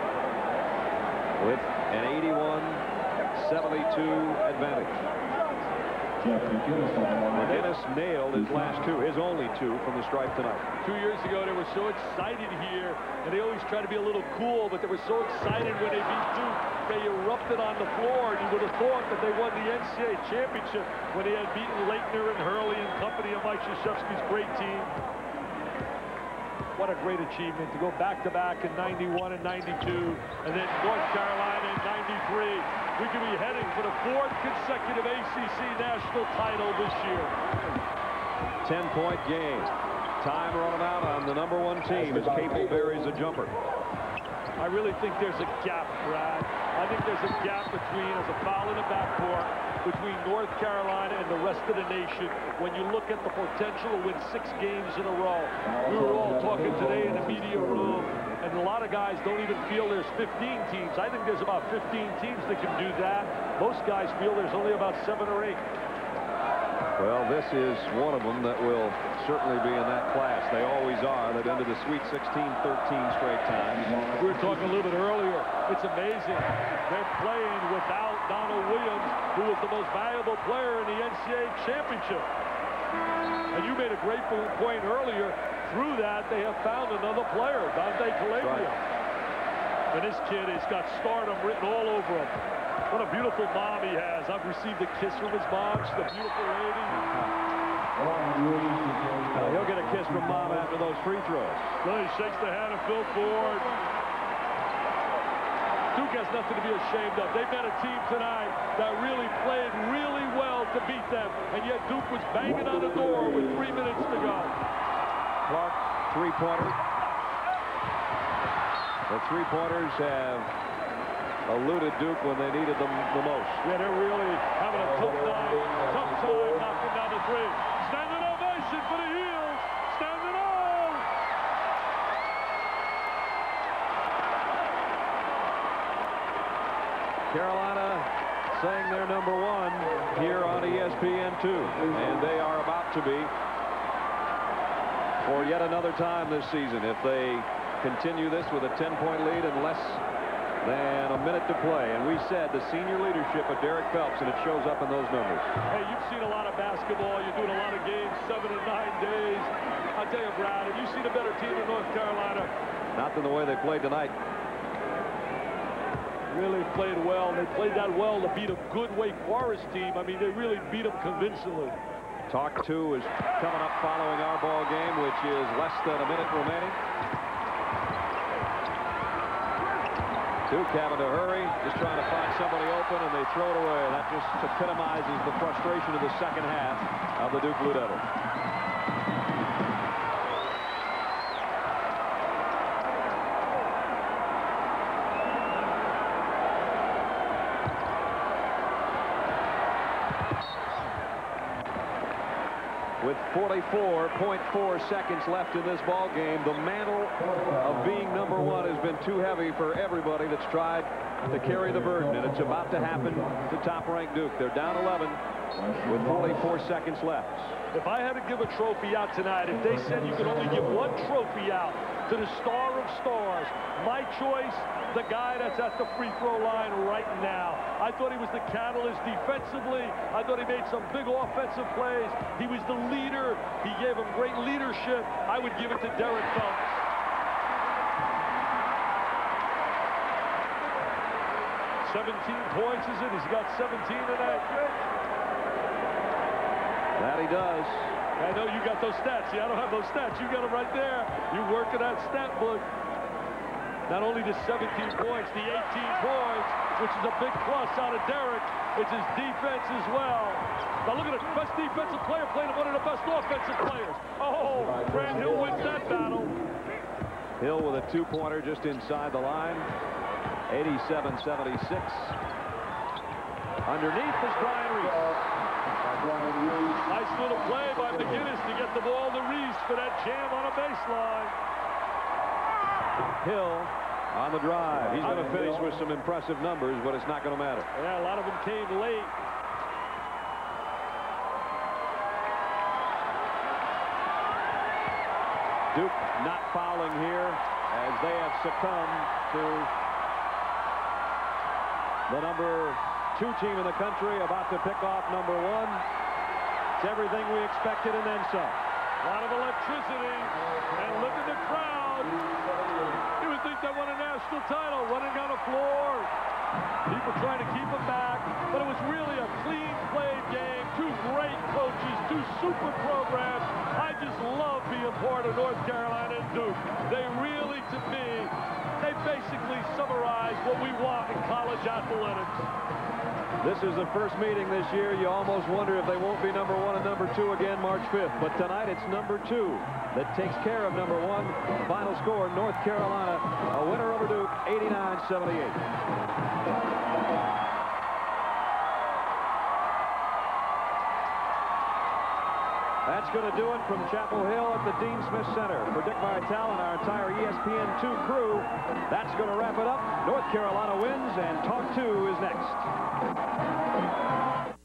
with an 81-72 advantage. McGinnis nailed his last two, his only two from the stripe tonight. 2 years ago, they were so excited here, and they always try to be a little cool, but they were so excited when they beat Duke. They erupted on the floor, and you would have thought that they won the NCAA championship when they had beaten Leitner and Hurley and company of Mike Krzyzewski's great team. What a great achievement to go back-to-back in 91 and 92, and then North Carolina in 93. We could be heading for the 4th consecutive ACC national title this year. 10-point game. Time running out on the #1 team as Capel buries a jumper. I really think there's a gap, Brad. I think there's a gap between, as a foul in the backcourt, between North Carolina and the rest of the nation when you look at the potential to win 6 games in a row. We were all talking today in the media room, and a lot of guys don't even feel there's 15 teams. I think there's about 15 teams that can do that. Most guys feel there's only about 7 or 8. Well, this is one of them that will certainly be in that class. They always are. They've been to the Sweet 16 13 straight times. We were talking a little bit earlier. It's amazing. They're playing without Donald Williams, who was the most valuable player in the NCAA championship. And you made a great point earlier. Through that, they have found another player, Dante Calabria. Right. And this kid has got stardom written all over him. What a beautiful mom he has. I've received a kiss from his mom. She's a beautiful lady. He'll get a kiss from mom after those free throws. Well, he shakes the hand of Phil Ford. Duke has nothing to be ashamed of. They met a team tonight that really played really well to beat them, and yet Duke was banging on the door with 3 minutes to go. Clark, three-pointer. The three-pointers have eluded Duke when they needed them the most. Yeah, they're really having a tough time knocking down the three. Standing ovation for the Heels. Standing on. Carolina saying they're #1 here on ESPN2, and they are about to be for yet another time this season if they continue this with a 10-point lead and less than a minute to play. And we said the senior leadership of Derek Phelps, and it shows up in those numbers. Hey, you've seen a lot of basketball. You're doing a lot of games, 7 and 9 days. I tell you, Brad, have you seen a better team in North Carolina? Not than the way they played tonight. Really played well. They played that well to beat a good Wake Forest team. I mean, they really beat them convincingly. Talk 2 is coming up following our ball game, which is less than a minute remaining. Duke having to hurry, just trying to find somebody open, and they throw it away. That just epitomizes the frustration of the second half of the Duke Blue Devils. With 44.4 seconds left in this ball game, the mantle of being #1 has been too heavy for everybody that's tried to carry the burden, and it's about to happen to top-ranked Duke. They're down 11 with 44 seconds left. If I had to give a trophy out tonight, if they said you could only give one trophy out to the star of stars, my choice, the guy that's at the free throw line right now. I thought he was the catalyst defensively. I thought he made some big offensive plays. He was the leader. He gave him great leadership. I would give it to Derek Phelps. Points, is it? He's got 17 tonight. That he does. I know you got those stats. See, I don't have those stats. You got them right there. You work in that stat book. Not only the 17 points, the 18 points, which is a big plus out of Derek. It's his defense as well. Now look at it. Best defensive player playing one of the best offensive players. Oh, Grant Hill wins that battle. Hill with a two-pointer just inside the line. 87-76. Underneath is Brian Reese. Nice little play by McGinnis to get the ball to Reese for that jam on a baseline. Hill on the drive. He's going to finish with some impressive numbers, but it's not going to matter. Yeah, a lot of them came late. Duke not fouling here as they have succumbed to the #2 team in the country, about to pick off #1. It's everything we expected and then some. A lot of electricity, and look at the crowd. You would think they won a national title, running on the floor. People trying to keep them back, but it was really a clean played game. Two great coaches, two super programs. I just love being part of North Carolina and Duke. They really, to me, they basically summarize what we want in college athletics. This is the first meeting this year. You almost wonder if they won't be number 1 and number 2 again March 5th. But tonight it's number 2 that takes care of number 1. Final score, North Carolina, a winner over Duke, 89-78. That's going to do it from Chapel Hill at the Dean Smith Center. For Dick Vitale and our entire ESPN2 crew, that's going to wrap it up. North Carolina wins, and Talk 2 is next.